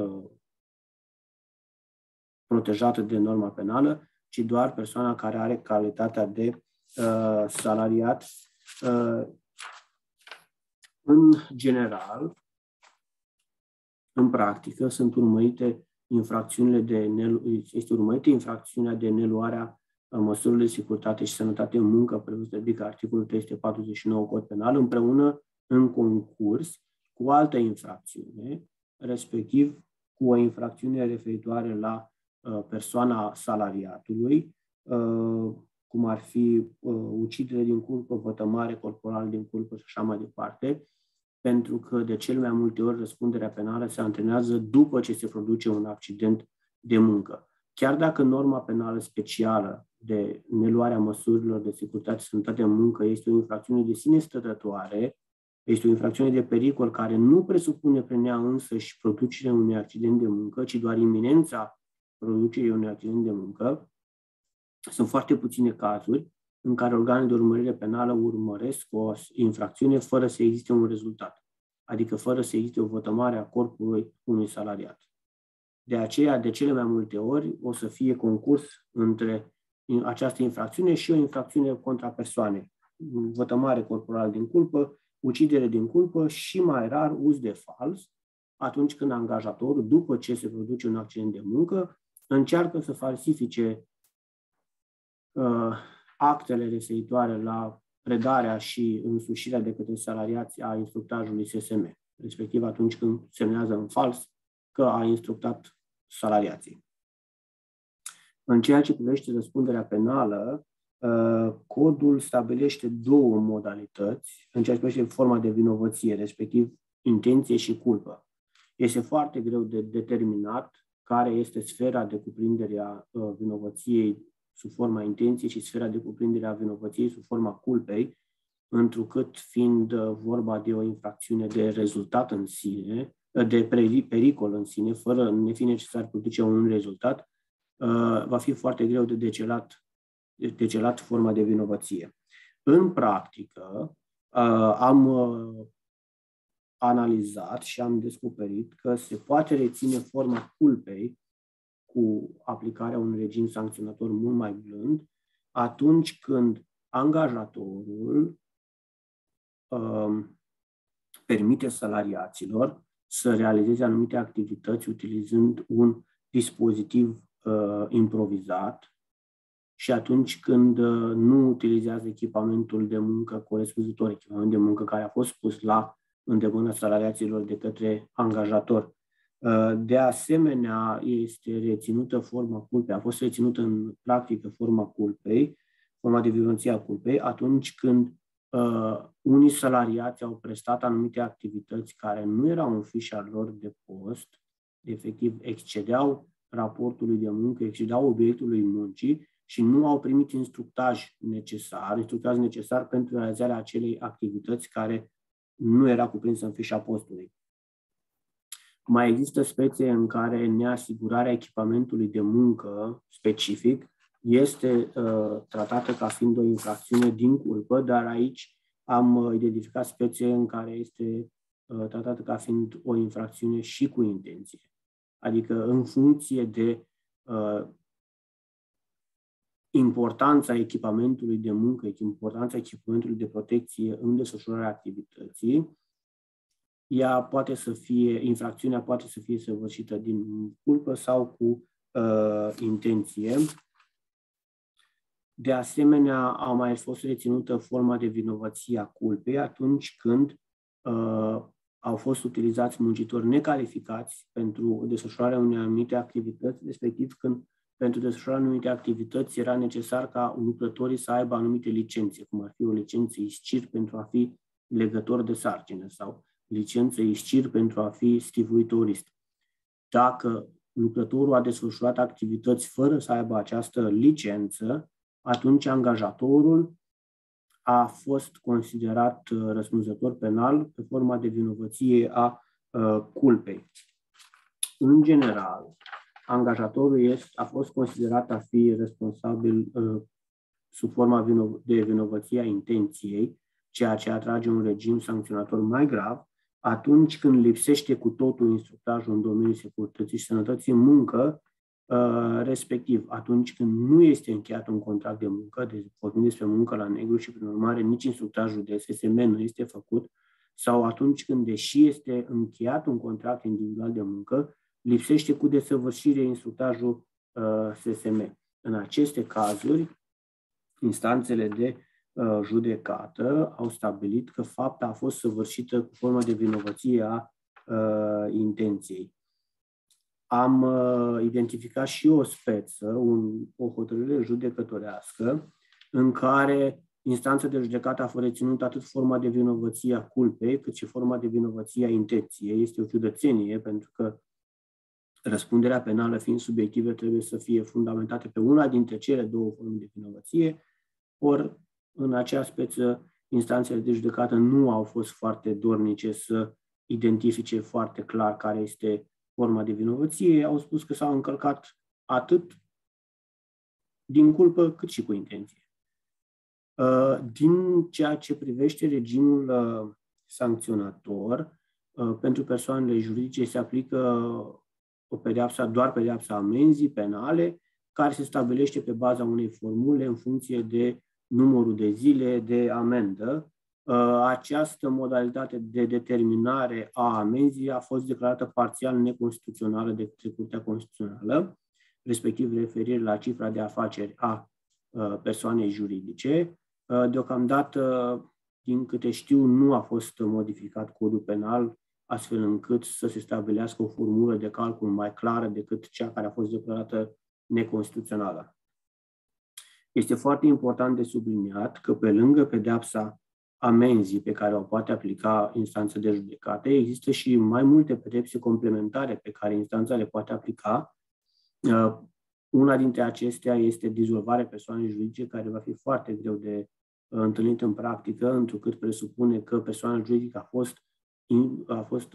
protejată de norma penală, ci doar persoana care are calitatea de salariat. În general, în practică, este urmărită infracțiunea de neluarea măsurilor de securitate și sănătate în muncă prevăzută de articolul 349 Cod Penal, împreună în concurs cu altă infracțiune, respectiv cu o infracțiune referitoare la persoana salariatului, cum ar fi ucidere din culpă, vătămare corporală din culpă și așa mai departe, pentru că de cel mai multe ori răspunderea penală se antrenează după ce se produce un accident de muncă. Chiar dacă norma penală specială de neluarea măsurilor de securitate și sănătate în muncă este o infracțiune de sine stătătoare, este o infracțiune de pericol care nu presupune prin ea însăși producerea unui accident de muncă, ci doar iminența producerii unui accident de muncă, sunt foarte puține cazuri în care organele de urmărire penală urmăresc o infracțiune fără să existe un rezultat, adică fără să existe o vătămare a corpului unui salariat. De aceea, de cele mai multe ori, o să fie concurs între această infracțiune și o infracțiune contra persoanei. Vătămare corporală din culpă, ucidere din culpă și, mai rar, uz de fals, atunci când angajatorul, după ce se produce un accident de muncă, încearcă să falsifice actele referitoare la predarea și însușirea de către salariați a instructajului SSM, respectiv atunci când semnează în fals că a instructat salariații. În ceea ce privește răspunderea penală, codul stabilește două modalități în ceea ce privește forma de vinovăție, respectiv intenție și culpă. Este foarte greu de determinat care este sfera de cuprindere a vinovăției sub forma intenției și sfera de cuprindere a vinovăției sub forma culpei, întrucât fiind vorba de o infracțiune de rezultat în sine, de pericol în sine, fără nefi necesar produce un rezultat, va fi foarte greu de decelat forma de vinovăție. În practică, am analizat și am descoperit că se poate reține forma culpei cu aplicarea unui regim sancționator mult mai blând, atunci când angajatorul permite salariaților să realizeze anumite activități utilizând un dispozitiv improvizat și atunci când nu utilizează echipamentul de muncă corespunzător, echipament de muncă care a fost pus la îndemâna salariaților de către angajator. De asemenea, este reținută forma culpei, a fost reținută în practică forma culpei, forma de vinovăție a culpei, atunci când Unii salariați au prestat anumite activități care nu erau în fișa lor de post, efectiv excedeau raportului de muncă, excedeau obiectului muncii și nu au primit instructaj necesar pentru realizarea acelei activități care nu era cuprinsă în fișa postului. Mai există spețe în care neasigurarea echipamentului de muncă specific este tratată ca fiind o infracțiune din culpă, dar aici am identificat spețe în care este tratată ca fiind o infracțiune și cu intenție. Adică în funcție de importanța echipamentului de muncă, importanța echipamentului de protecție în desfășurarea activității, infracțiunea poate să fie săvârșită din culpă sau cu intenție. De asemenea, a mai fost reținută forma de vinovăție a culpei atunci când au fost utilizați muncitori necalificați pentru desfășurarea unei anumite activități, respectiv când pentru desfășurarea anumite activități era necesar ca lucrătorii să aibă anumite licențe, cum ar fi o licență ISCIR pentru a fi legător de sarcină sau licență ISCIR pentru a fi stivuitorist. Dacă lucrătorul a desfășurat activități fără să aibă această licență, atunci angajatorul a fost considerat răspunzător penal pe forma de vinovăție a culpei. În general, angajatorul a fost considerat a fi responsabil sub forma de vinovăție a intenției, ceea ce atrage un regim sancționator mai grav, atunci când lipsește cu totul instructajul în domeniul securității și sănătății în muncă, respectiv atunci când nu este încheiat un contract de muncă, deci vorbim despre muncă la negru și prin urmare nici instructajul de SSM nu este făcut, sau atunci când, deși este încheiat un contract individual de muncă, lipsește cu desăvârșire instructajul SSM. În aceste cazuri, instanțele de judecată au stabilit că fapta a fost săvârșită cu formă de vinovăție a intenției. Am identificat și o speță, o hotărâre judecătorească, în care instanța de judecată a fost reținută atât forma de vinovăție a culpei, cât și forma de vinovăție a intenției. Este o ciudățenie, pentru că răspunderea penală fiind subiectivă trebuie să fie fundamentată pe una dintre cele două forme de vinovăție, ori în acea speță instanțele de judecată nu au fost foarte dornice să identifice foarte clar care este forma de vinovăție, au spus că s-au încălcat atât din culpă cât și cu intenție. Din ceea ce privește regimul sancționator, pentru persoanele juridice se aplică doar pedeapsa amenzii penale, care se stabilește pe baza unei formule în funcție de numărul de zile de amendă. Această modalitate de determinare a amenzii a fost declarată parțial neconstituțională de către Curtea Constituțională, respectiv referire la cifra de afaceri a persoanei juridice. Deocamdată, din câte știu, nu a fost modificat codul penal astfel încât să se stabilească o formulă de calcul mai clară decât cea care a fost declarată neconstituțională. Este foarte important de subliniat că pe lângă pedeapsa amenzii pe care o poate aplica instanța de judecată, există și mai multe pedepse complementare pe care instanța le poate aplica. Una dintre acestea este dizolvarea persoanei juridice, care va fi foarte greu de întâlnit în practică, întrucât presupune că persoana juridică a fost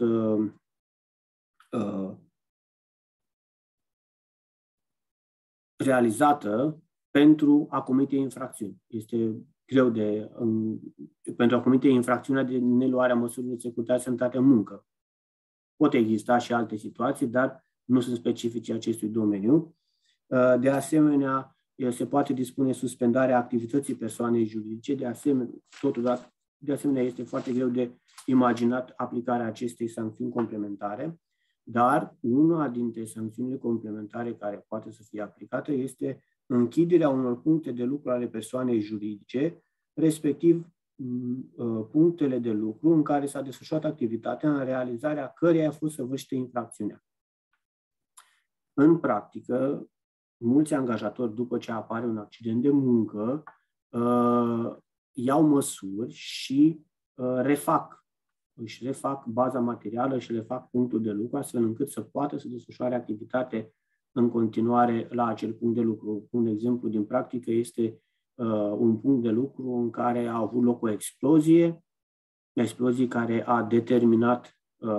realizată pentru a comite infracțiuni. Este greu pentru a comite infracțiunea de neluarea măsurilor de securitate și sănătate în muncă. Pot exista și alte situații, dar nu sunt specifice acestui domeniu. De asemenea, se poate dispune suspendarea activității persoanei juridice. De asemenea, este foarte greu de imaginat aplicarea acestei sancțiuni complementare, dar una dintre sancțiunile complementare care poate să fie aplicată este închiderea unor puncte de lucru ale persoanei juridice, respectiv punctele de lucru în care s-a desfășurat activitatea, în realizarea căreia a fost săvârșită infracțiunea. În practică, mulți angajatori, după ce apare un accident de muncă, iau măsuri și își refac baza materială și refac punctul de lucru, astfel încât să poată să desfășoare activitate în continuare la acel punct de lucru. Un exemplu din practică este un punct de lucru în care a avut loc o explozie care a determinat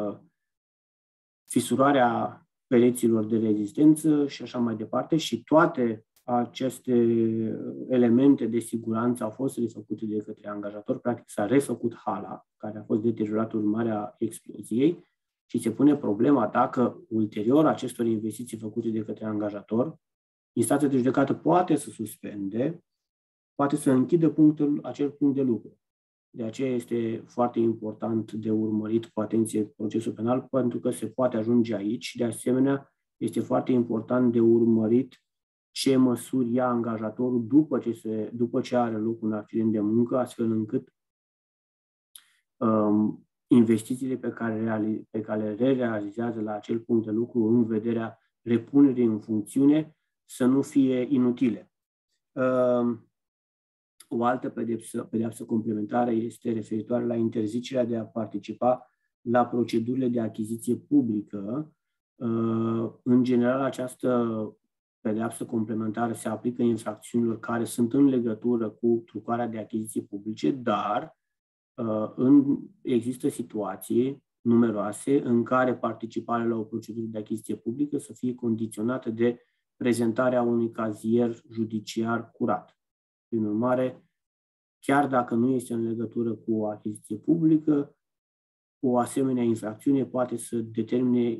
fisurarea pereților de rezistență și așa mai departe, și toate aceste elemente de siguranță au fost refăcute de către angajator. Practic s-a refăcut hala care a fost deteriorată urmarea exploziei și se pune problema dacă ulterior acestor investiții făcute de către angajator, instanța de judecată poate să suspende, poate să închidă acel punct de lucru. De aceea este foarte important de urmărit cu atenție procesul penal, pentru că se poate ajunge aici și, de asemenea, este foarte important de urmărit ce măsuri ia angajatorul după ce are loc un accident de muncă, astfel încât investițiile pe care le realizează la acel punct de lucru în vederea repunerii în funcțiune să nu fie inutile. O altă pedeapsă complementară este referitoare la interzicerea de a participa la procedurile de achiziție publică. În general, această pedeapsă complementară se aplică infracțiunilor care sunt în legătură cu trucarea de achiziții publice, dar există situații numeroase în care participarea la o procedură de achiziție publică să fie condiționată de prezentarea unui cazier judiciar curat. Prin urmare, chiar dacă nu este în legătură cu o achiziție publică, o asemenea infracțiune poate să determine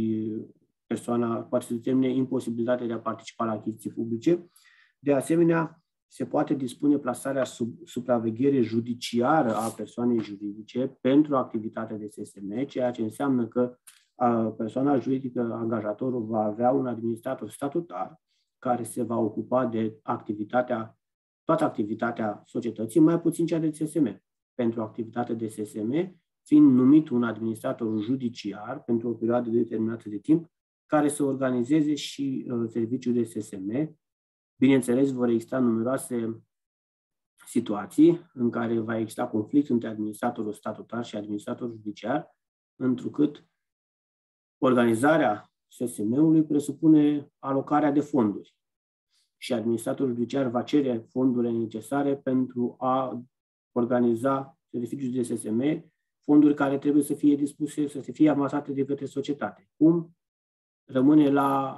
imposibilitatea de a participa la achiziții publice. De asemenea, se poate dispune plasarea sub supraveghere judiciară a persoanei juridice pentru activitatea de SSM, ceea ce înseamnă că persoana juridică, angajatorul, va avea un administrator statutar care se va ocupa de toată activitatea societății, mai puțin cea de SSM. Pentru activitatea de SSM, fiind numit un administrator judiciar pentru o perioadă determinată de timp, care să organizeze și serviciul de SSM. Bineînțeles, vor exista numeroase situații în care va exista conflict între administratorul statutar și administratorul judiciar, întrucât organizarea SSM-ului presupune alocarea de fonduri și administratorul judiciar va cere fondurile necesare pentru a organiza serviciul de SSM, fonduri care trebuie să fie dispuse, să fie amasate de către societate. Cum? Rămâne la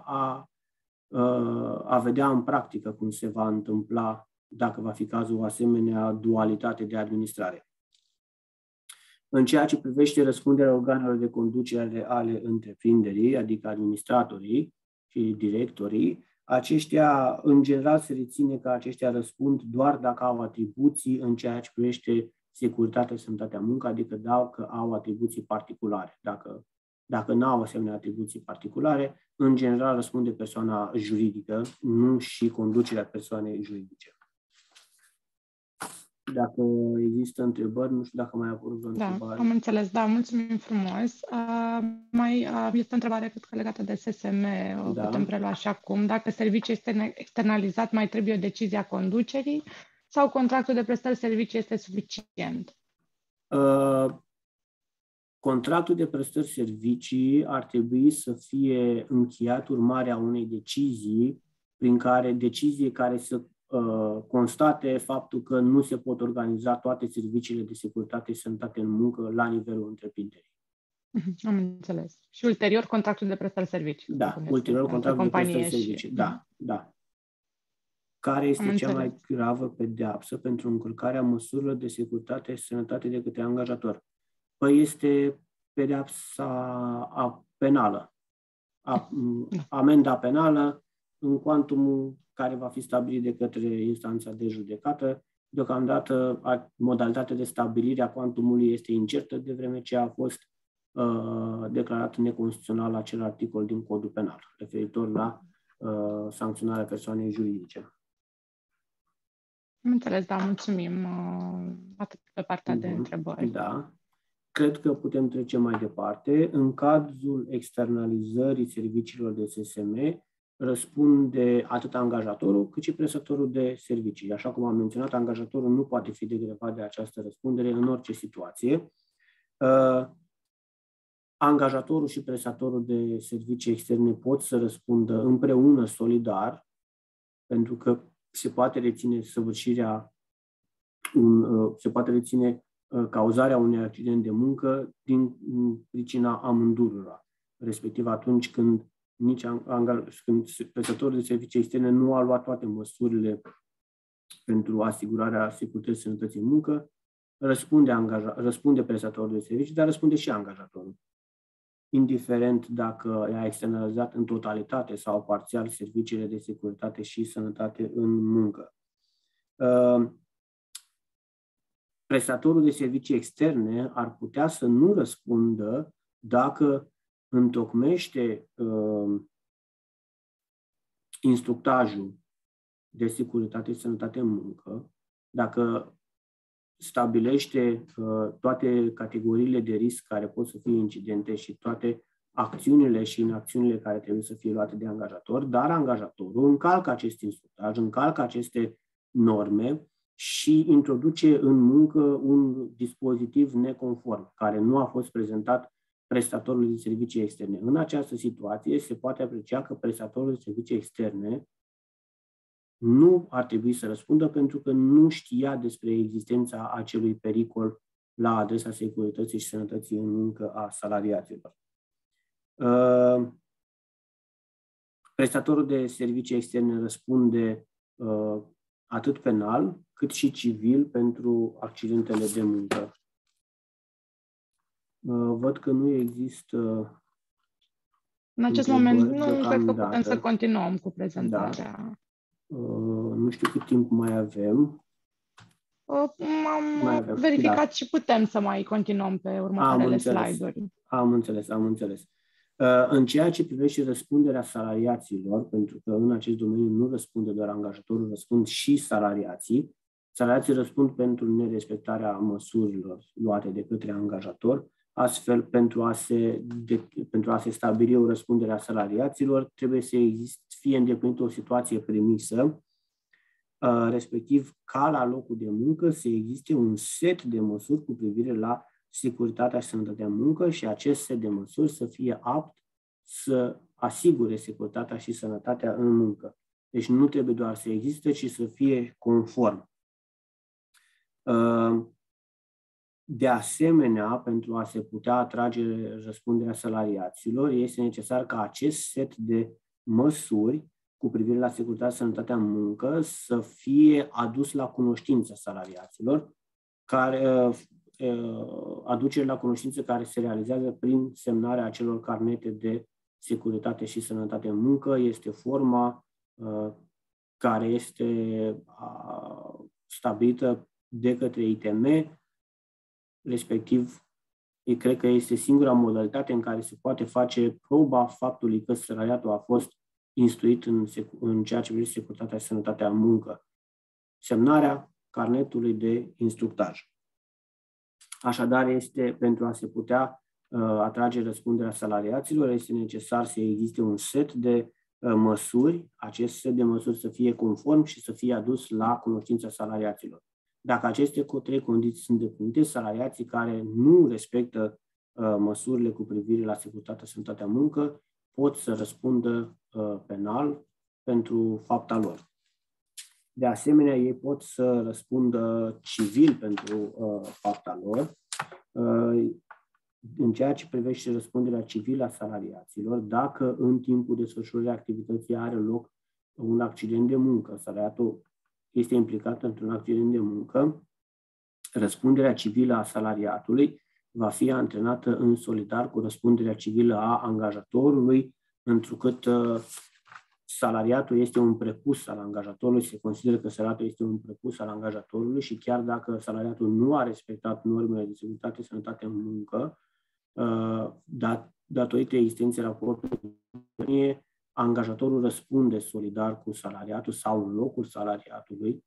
a vedea în practică cum se va întâmpla, dacă va fi cazul, o asemenea dualitate de administrare. În ceea ce privește răspunderea organelor de conducere ale întreprinderii, adică administratorii și directorii, aceștia, în general, se reține că aceștia răspund doar dacă au atribuții în ceea ce privește securitatea și sănătatea muncă, adică dacă au atribuții particulare. Dacă nu au asemenea atribuții particulare, în general răspunde persoana juridică, nu și conducerea persoanei juridice. Dacă există întrebări, nu știu dacă mai a apărut o întrebare. Da, am înțeles, da, mulțumim frumos. Mai este o întrebare, cred că legată de SSM, Da. putem prelua și acum. Dacă serviciul este externalizat, mai trebuie o decizie a conducerii sau contractul de prestări servicii este suficient? Contractul de prestări servicii ar trebui să fie încheiat urmarea unei decizii care să constate faptul că nu se pot organiza toate serviciile de securitate și sănătate în muncă la nivelul întreprinderii. Am înțeles. Și ulterior contractul de prestări servicii. Da, ulterior contractul de prestări servicii. Da. Care este cea mai gravă pedeapsă pentru încălcarea măsurilor de securitate și sănătate de către angajator? Păi este pedeapsa penală. Amenda penală în cuantumul care va fi stabilit de către instanța de judecată. Deocamdată, modalitatea de stabilire a cuantumului este incertă, de vreme ce a fost declarat neconstituțional acel articol din Codul Penal, referitor la sancționarea persoanei juridice. Am înțeles, da, mulțumim. Atât pe partea de întrebări. Da. Cred că putem trece mai departe. În cazul externalizării serviciilor de SSM, răspunde atât angajatorul cât și prestatorul de servicii. Așa cum am menționat, angajatorul nu poate fi degrevat de această răspundere în orice situație. Angajatorul și prestatorul de servicii externe pot să răspundă împreună solidar, pentru că se poate reține cauzarea unui accident de muncă din pricina amândurora, respectiv atunci când când prestatorul de servicii externe nu a luat toate măsurile pentru asigurarea securității și sănătății în muncă, răspunde prestatorul de servicii, dar răspunde și angajatorul, indiferent dacă a externalizat în totalitate sau parțial serviciile de securitate și sănătate în muncă. Prestatorul de servicii externe ar putea să nu răspundă dacă întocmește instructajul de securitate și sănătate în muncă, dacă stabilește toate categoriile de risc care pot să fie incidente și toate acțiunile și inacțiunile care trebuie să fie luate de angajator, dar angajatorul încalcă acest instructaj, încalcă aceste norme și introduce în muncă un dispozitiv neconform, care nu a fost prezentat prestatorului de servicii externe. În această situație se poate aprecia că prestatorul de servicii externe nu ar trebui să răspundă pentru că nu știa despre existența acelui pericol la adresa securității și sănătății în muncă a salariaților. Prestatorul de servicii externe răspunde atât penal cât și civil pentru accidentele de muncă. Văd că nu există. În acest moment nu cred că putem să continuăm cu prezentarea. Da. Nu știu cât timp mai avem. Am verificat și putem să mai continuăm pe următoarele slide-uri. Am înțeles. În ceea ce privește răspunderea salariaților, pentru că în acest domeniu nu răspunde doar angajatorul, răspund și salariații. Salariații răspund pentru nerespectarea măsurilor luate de către angajator. Astfel, pentru a se stabili o răspundere a salariaților, trebuie să fie îndeplinită o situație premisă, respectiv ca la locul de muncă să existe un set de măsuri cu privire la securitatea și sănătatea în muncă și acest set de măsuri să fie apt să asigure securitatea și sănătatea în muncă. Deci nu trebuie doar să existe, ci să fie conform. De asemenea, pentru a se putea atrage răspunderea salariaților, este necesar ca acest set de măsuri cu privire la securitatea și sănătatea în muncă să fie adus la cunoștință salariaților, aducere la cunoștință care se realizează prin semnarea acelor carnete de securitate și sănătate în muncă. Este forma care este stabilită de către ITM, respectiv, cred că este singura modalitate în care se poate face proba faptului că salariatul a fost instruit în ceea ce privește securitatea și sănătatea în muncă. Semnarea carnetului de instructaj. Așadar, este pentru a se putea atrage răspunderea salariaților, este necesar să existe un set de măsuri, acest set de măsuri să fie conform și să fie adus la cunoștința salariaților. Dacă aceste trei condiții sunt îndeplinite, salariații care nu respectă măsurile cu privire la securitatea și sănătatea în muncă pot să răspundă penal pentru fapta lor. De asemenea, ei pot să răspundă civil pentru fapta lor. În ceea ce privește răspunderea civilă a salariaților, dacă în timpul desfășurării activității are loc un accident de muncă, salariatul este implicat într-un accident de muncă, răspunderea civilă a salariatului va fi antrenată în solidar cu răspunderea civilă a angajatorului, întrucât salariatul este un prepus al angajatorului, se consideră că salariatul este un prepus al angajatorului și chiar dacă salariatul nu a respectat normele de securitate și sănătate în muncă, datorită existenței raportului, angajatorul răspunde solidar cu salariatul sau în locul salariatului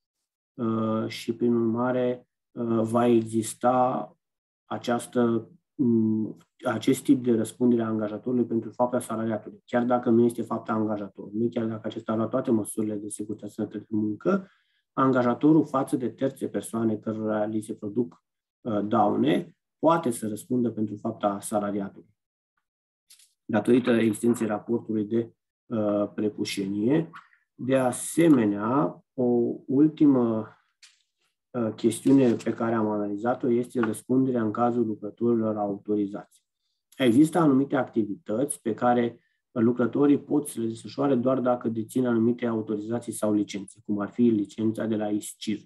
și, prin urmare, va exista această acest tip de răspundere a angajatorului pentru fapta salariatului, chiar dacă nu este fapta angajatorului, chiar dacă acesta a luat toate măsurile de securitate sănătate în muncă, angajatorul față de terțe persoane cărora li se produc daune, poate să răspundă pentru fapta salariatului. Datorită existenței raportului de prepușenie. De asemenea, o ultimă chestiune pe care am analizat-o este răspunderea în cazul lucrătorilor autorizați. Există anumite activități pe care lucrătorii pot să le desfășoare doar dacă dețin anumite autorizații sau licențe, cum ar fi licența de la ISCIR.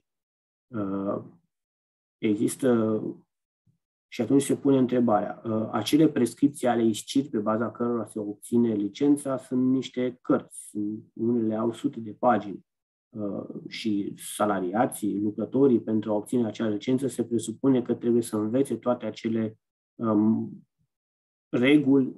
Există, și atunci se pune întrebarea, acele prescripții ale ISCIR pe baza cărora se obține licența sunt niște cărți, unele au sute de pagini și salariații, lucrătorii, pentru a obține acea licență, se presupune că trebuie să învețe toate acele reguli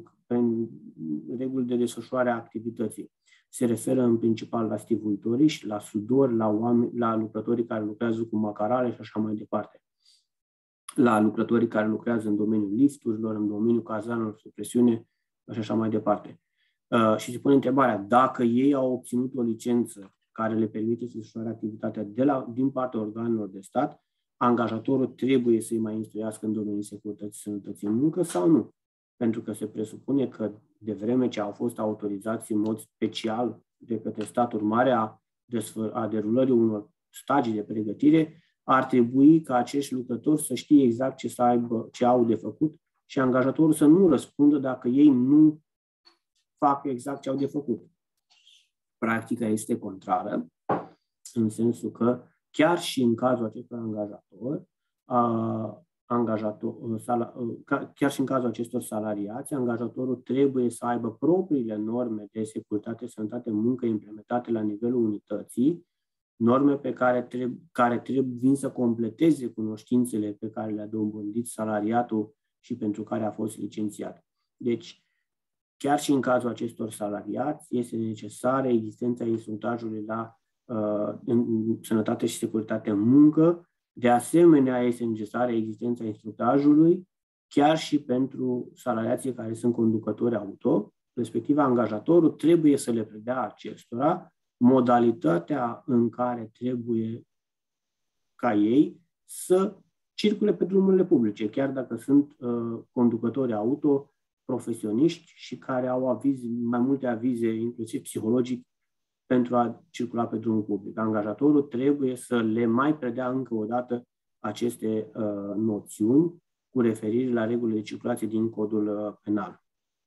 de desfășurare a activității. Se referă în principal la stivuitori, la sudori, la lucrătorii care lucrează cu macarale și așa mai departe. La lucrătorii care lucrează în domeniul lifturilor, în domeniul cazanelor sub presiune și așa mai departe. Și se pune întrebarea, dacă ei au obținut o licență care le permite să desfășoare activitatea din partea organelor de stat, angajatorul trebuie să-i mai instruiască în domeniul securității și sănătății în muncă sau nu? Pentru că se presupune că, de vreme ce au fost autorizați în mod special de către stat urmare a derulării unor stagii de pregătire, ar trebui ca acești lucrători să știe exact ce au de făcut și angajatorul să nu răspundă dacă ei nu fac exact ce au de făcut. Practica este contrară, în sensul că chiar și în cazul chiar și în cazul acestor salariați, angajatorul trebuie să aibă propriile norme de securitate, sănătate, muncă implementate la nivelul unității, norme pe care vin să completeze cunoștințele pe care le-a dobândit salariatul și pentru care a fost licențiat. Deci, chiar și în cazul acestor salariați, este necesară existența instructajului la sănătate și securitate în muncă. De asemenea, este necesară existența instructajului chiar și pentru salariații care sunt conducători auto, respectiv angajatorul trebuie să le predea acestora modalitatea în care trebuie ca ei să circule pe drumurile publice, chiar dacă sunt conducători auto, profesioniști și care au mai multe avize, inclusiv psihologic, pentru a circula pe drumul public. Angajatorul trebuie să le mai predea încă o dată aceste noțiuni cu referire la regulile de circulație din codul penal.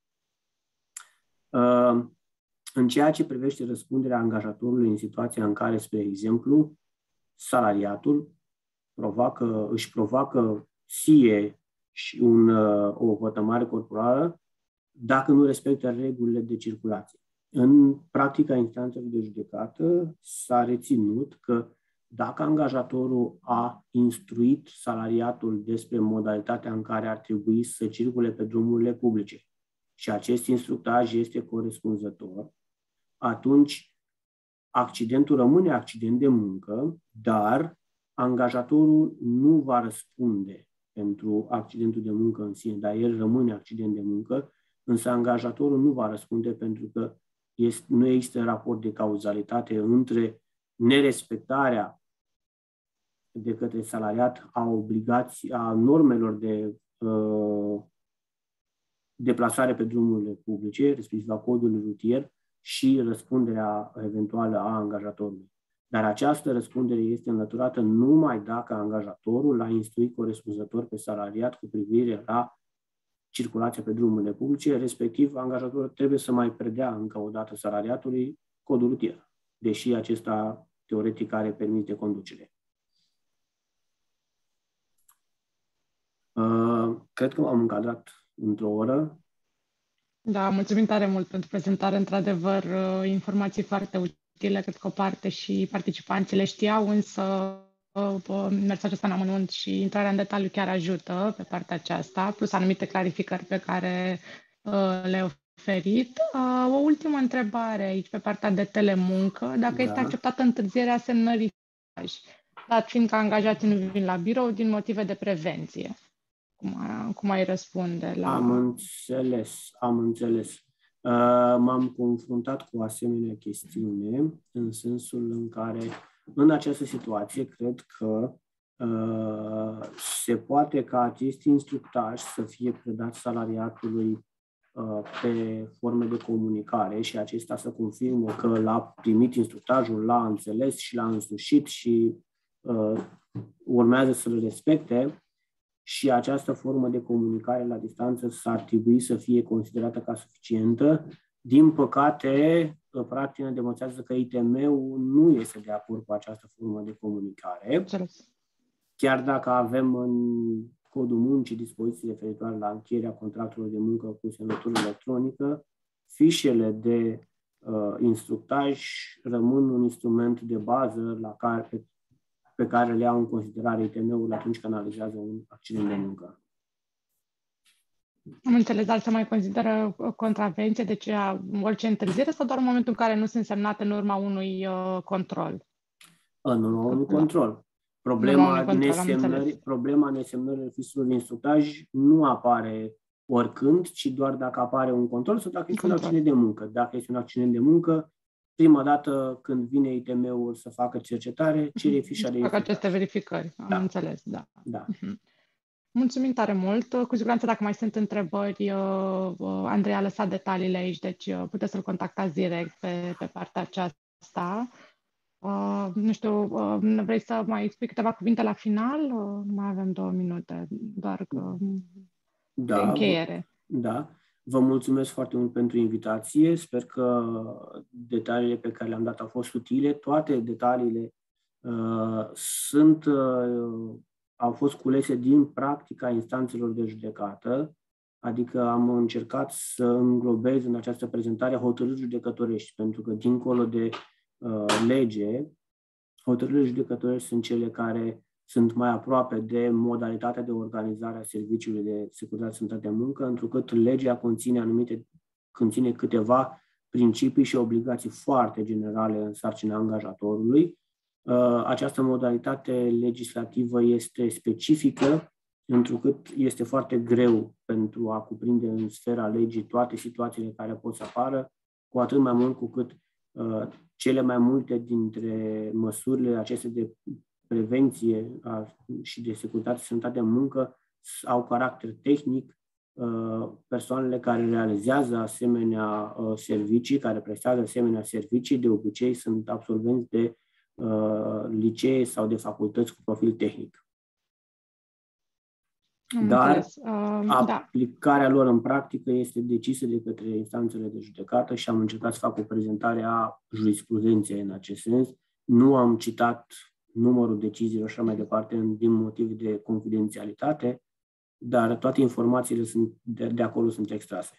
În ceea ce privește răspunderea angajatorului în situația în care, spre exemplu, salariatul își provoacă sie și o vătămare corporală dacă nu respectă regulile de circulație. În practica instanțelor de judecată s-a reținut că dacă angajatorul a instruit salariatul despre modalitatea în care ar trebui să circule pe drumurile publice și acest instructaj este corespunzător, atunci accidentul rămâne accident de muncă, dar angajatorul nu va răspunde pentru accidentul de muncă în sine, dar el rămâne accident de muncă, însă angajatorul nu va răspunde pentru că nu există raport de cauzalitate între nerespectarea de către salariat a normelor de deplasare pe drumurile publice, respectiv a codului rutier, și răspunderea eventuală a angajatorului. Dar această răspundere este înlăturată numai dacă angajatorul l-a instruit corespunzător pe salariat cu privire la circulația pe drumurile publice, respectiv angajatorul trebuie să mai predea încă o dată salariatului codul rutier, deși acesta teoretic are permis de conducere. Cred că m-am încadrat într-o oră. Da, mulțumim tare mult pentru prezentare. Într-adevăr, informații foarte utile, cred că o parte și participanții le știau, însă mersul acesta în amănunt și intrarea în detaliu chiar ajută pe partea aceasta, plus anumite clarificări pe care le-ai oferit. O ultimă întrebare aici pe partea de telemuncă, dacă este acceptată întârzierea semnării, dat fiind că angajații nu vin la birou din motive de prevenție. cum ai răspunde la... Am înțeles. M-am confruntat cu o asemenea chestiune, în sensul în care, în această situație, cred că se poate ca acest instructaj să fie predat salariatului pe forme de comunicare și acesta să confirme că l-a primit instructajul, l-a înțeles și l-a însușit și urmează să-l respecte, și această formă de comunicare la distanță s-ar trebui să fie considerată ca suficientă. Din păcate, practica demonstrează că ITM-ul nu este de acord cu această formă de comunicare. Chiar dacă avem în codul muncii dispoziții referitoare la încheierea contractelor de muncă cu semnătură electronică, fișele de instructaj rămân un instrument de bază pe care le iau în considerare ITM-ul atunci când analizează un accident de muncă. Am înțeles, dar se mai consideră contravenție, deci orice întârziere sau doar în momentul în care nu sunt semnate în urma unui control? În urma unui control. Problema nesemnării fișelor de instructaj nu apare oricând, ci doar dacă apare un control sau dacă este un accident de muncă. Dacă este un accident de muncă, prima dată când vine ITM-ul să facă cercetare, cere fișa de instructaj. Fac aceste verificări, am înțeles, da. Da. Mulțumim tare mult. Cu siguranță, dacă mai sunt întrebări, Andrei a lăsat detaliile aici, deci puteți să-l contactați direct pe partea aceasta. Nu știu, vrei să mai spui câteva cuvinte la final? Mai avem 2 minute, doar de încheiere. Da. Vă mulțumesc foarte mult pentru invitație. Sper că detaliile pe care le-am dat au fost utile. Toate detaliile au fost culese din practica instanțelor de judecată, adică am încercat să înglobez în această prezentare hotărâri judecătorești, pentru că dincolo de lege, hotărârile judecătorești sunt cele care sunt mai aproape de modalitatea de organizare a Serviciului de Securitate și Sănătate în Muncă, întrucât legea conține câteva principii și obligații foarte generale în sarcina angajatorului. Această modalitate legislativă este specifică, întrucât este foarte greu pentru a cuprinde în sfera legii toate situațiile care pot să apară, cu atât mai mult cu cât cele mai multe dintre măsurile acestea de prevenție și de securitate și sănătate în muncă au caracter tehnic. Persoanele care realizează asemenea servicii, care prestează asemenea servicii, de obicei sunt absolvenți de licee sau de facultăți cu profil tehnic. Dar aplicarea lor în practică este decisă de către instanțele de judecată și am încercat să fac o prezentare a jurisprudenței în acest sens. Nu am citat numărul deciziilor și așa mai departe din motive de confidențialitate, dar toate informațiile de acolo sunt extrase.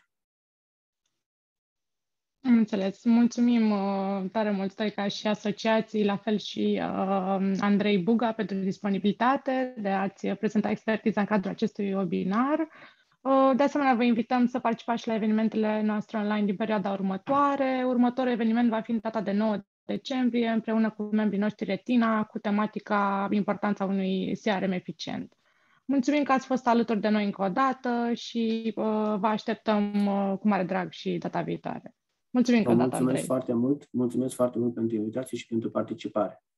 Am înțeles. Mulțumim tare mult, Stoica, și asociații, la fel și Andrei Buga pentru disponibilitate de a-ți prezenta expertiza în cadrul acestui webinar. De asemenea, vă invităm să participați și la evenimentele noastre online din perioada următoare. Următorul eveniment va fi în data de 9 decembrie, împreună cu membrii noștri Retina, cu tematica importanța unui CRM eficient. Mulțumim că ați fost alături de noi încă o dată și vă așteptăm cu mare drag și data viitoare. Mulțumim încă o dată, Andrei. Mulțumesc foarte mult pentru invitație și pentru participare.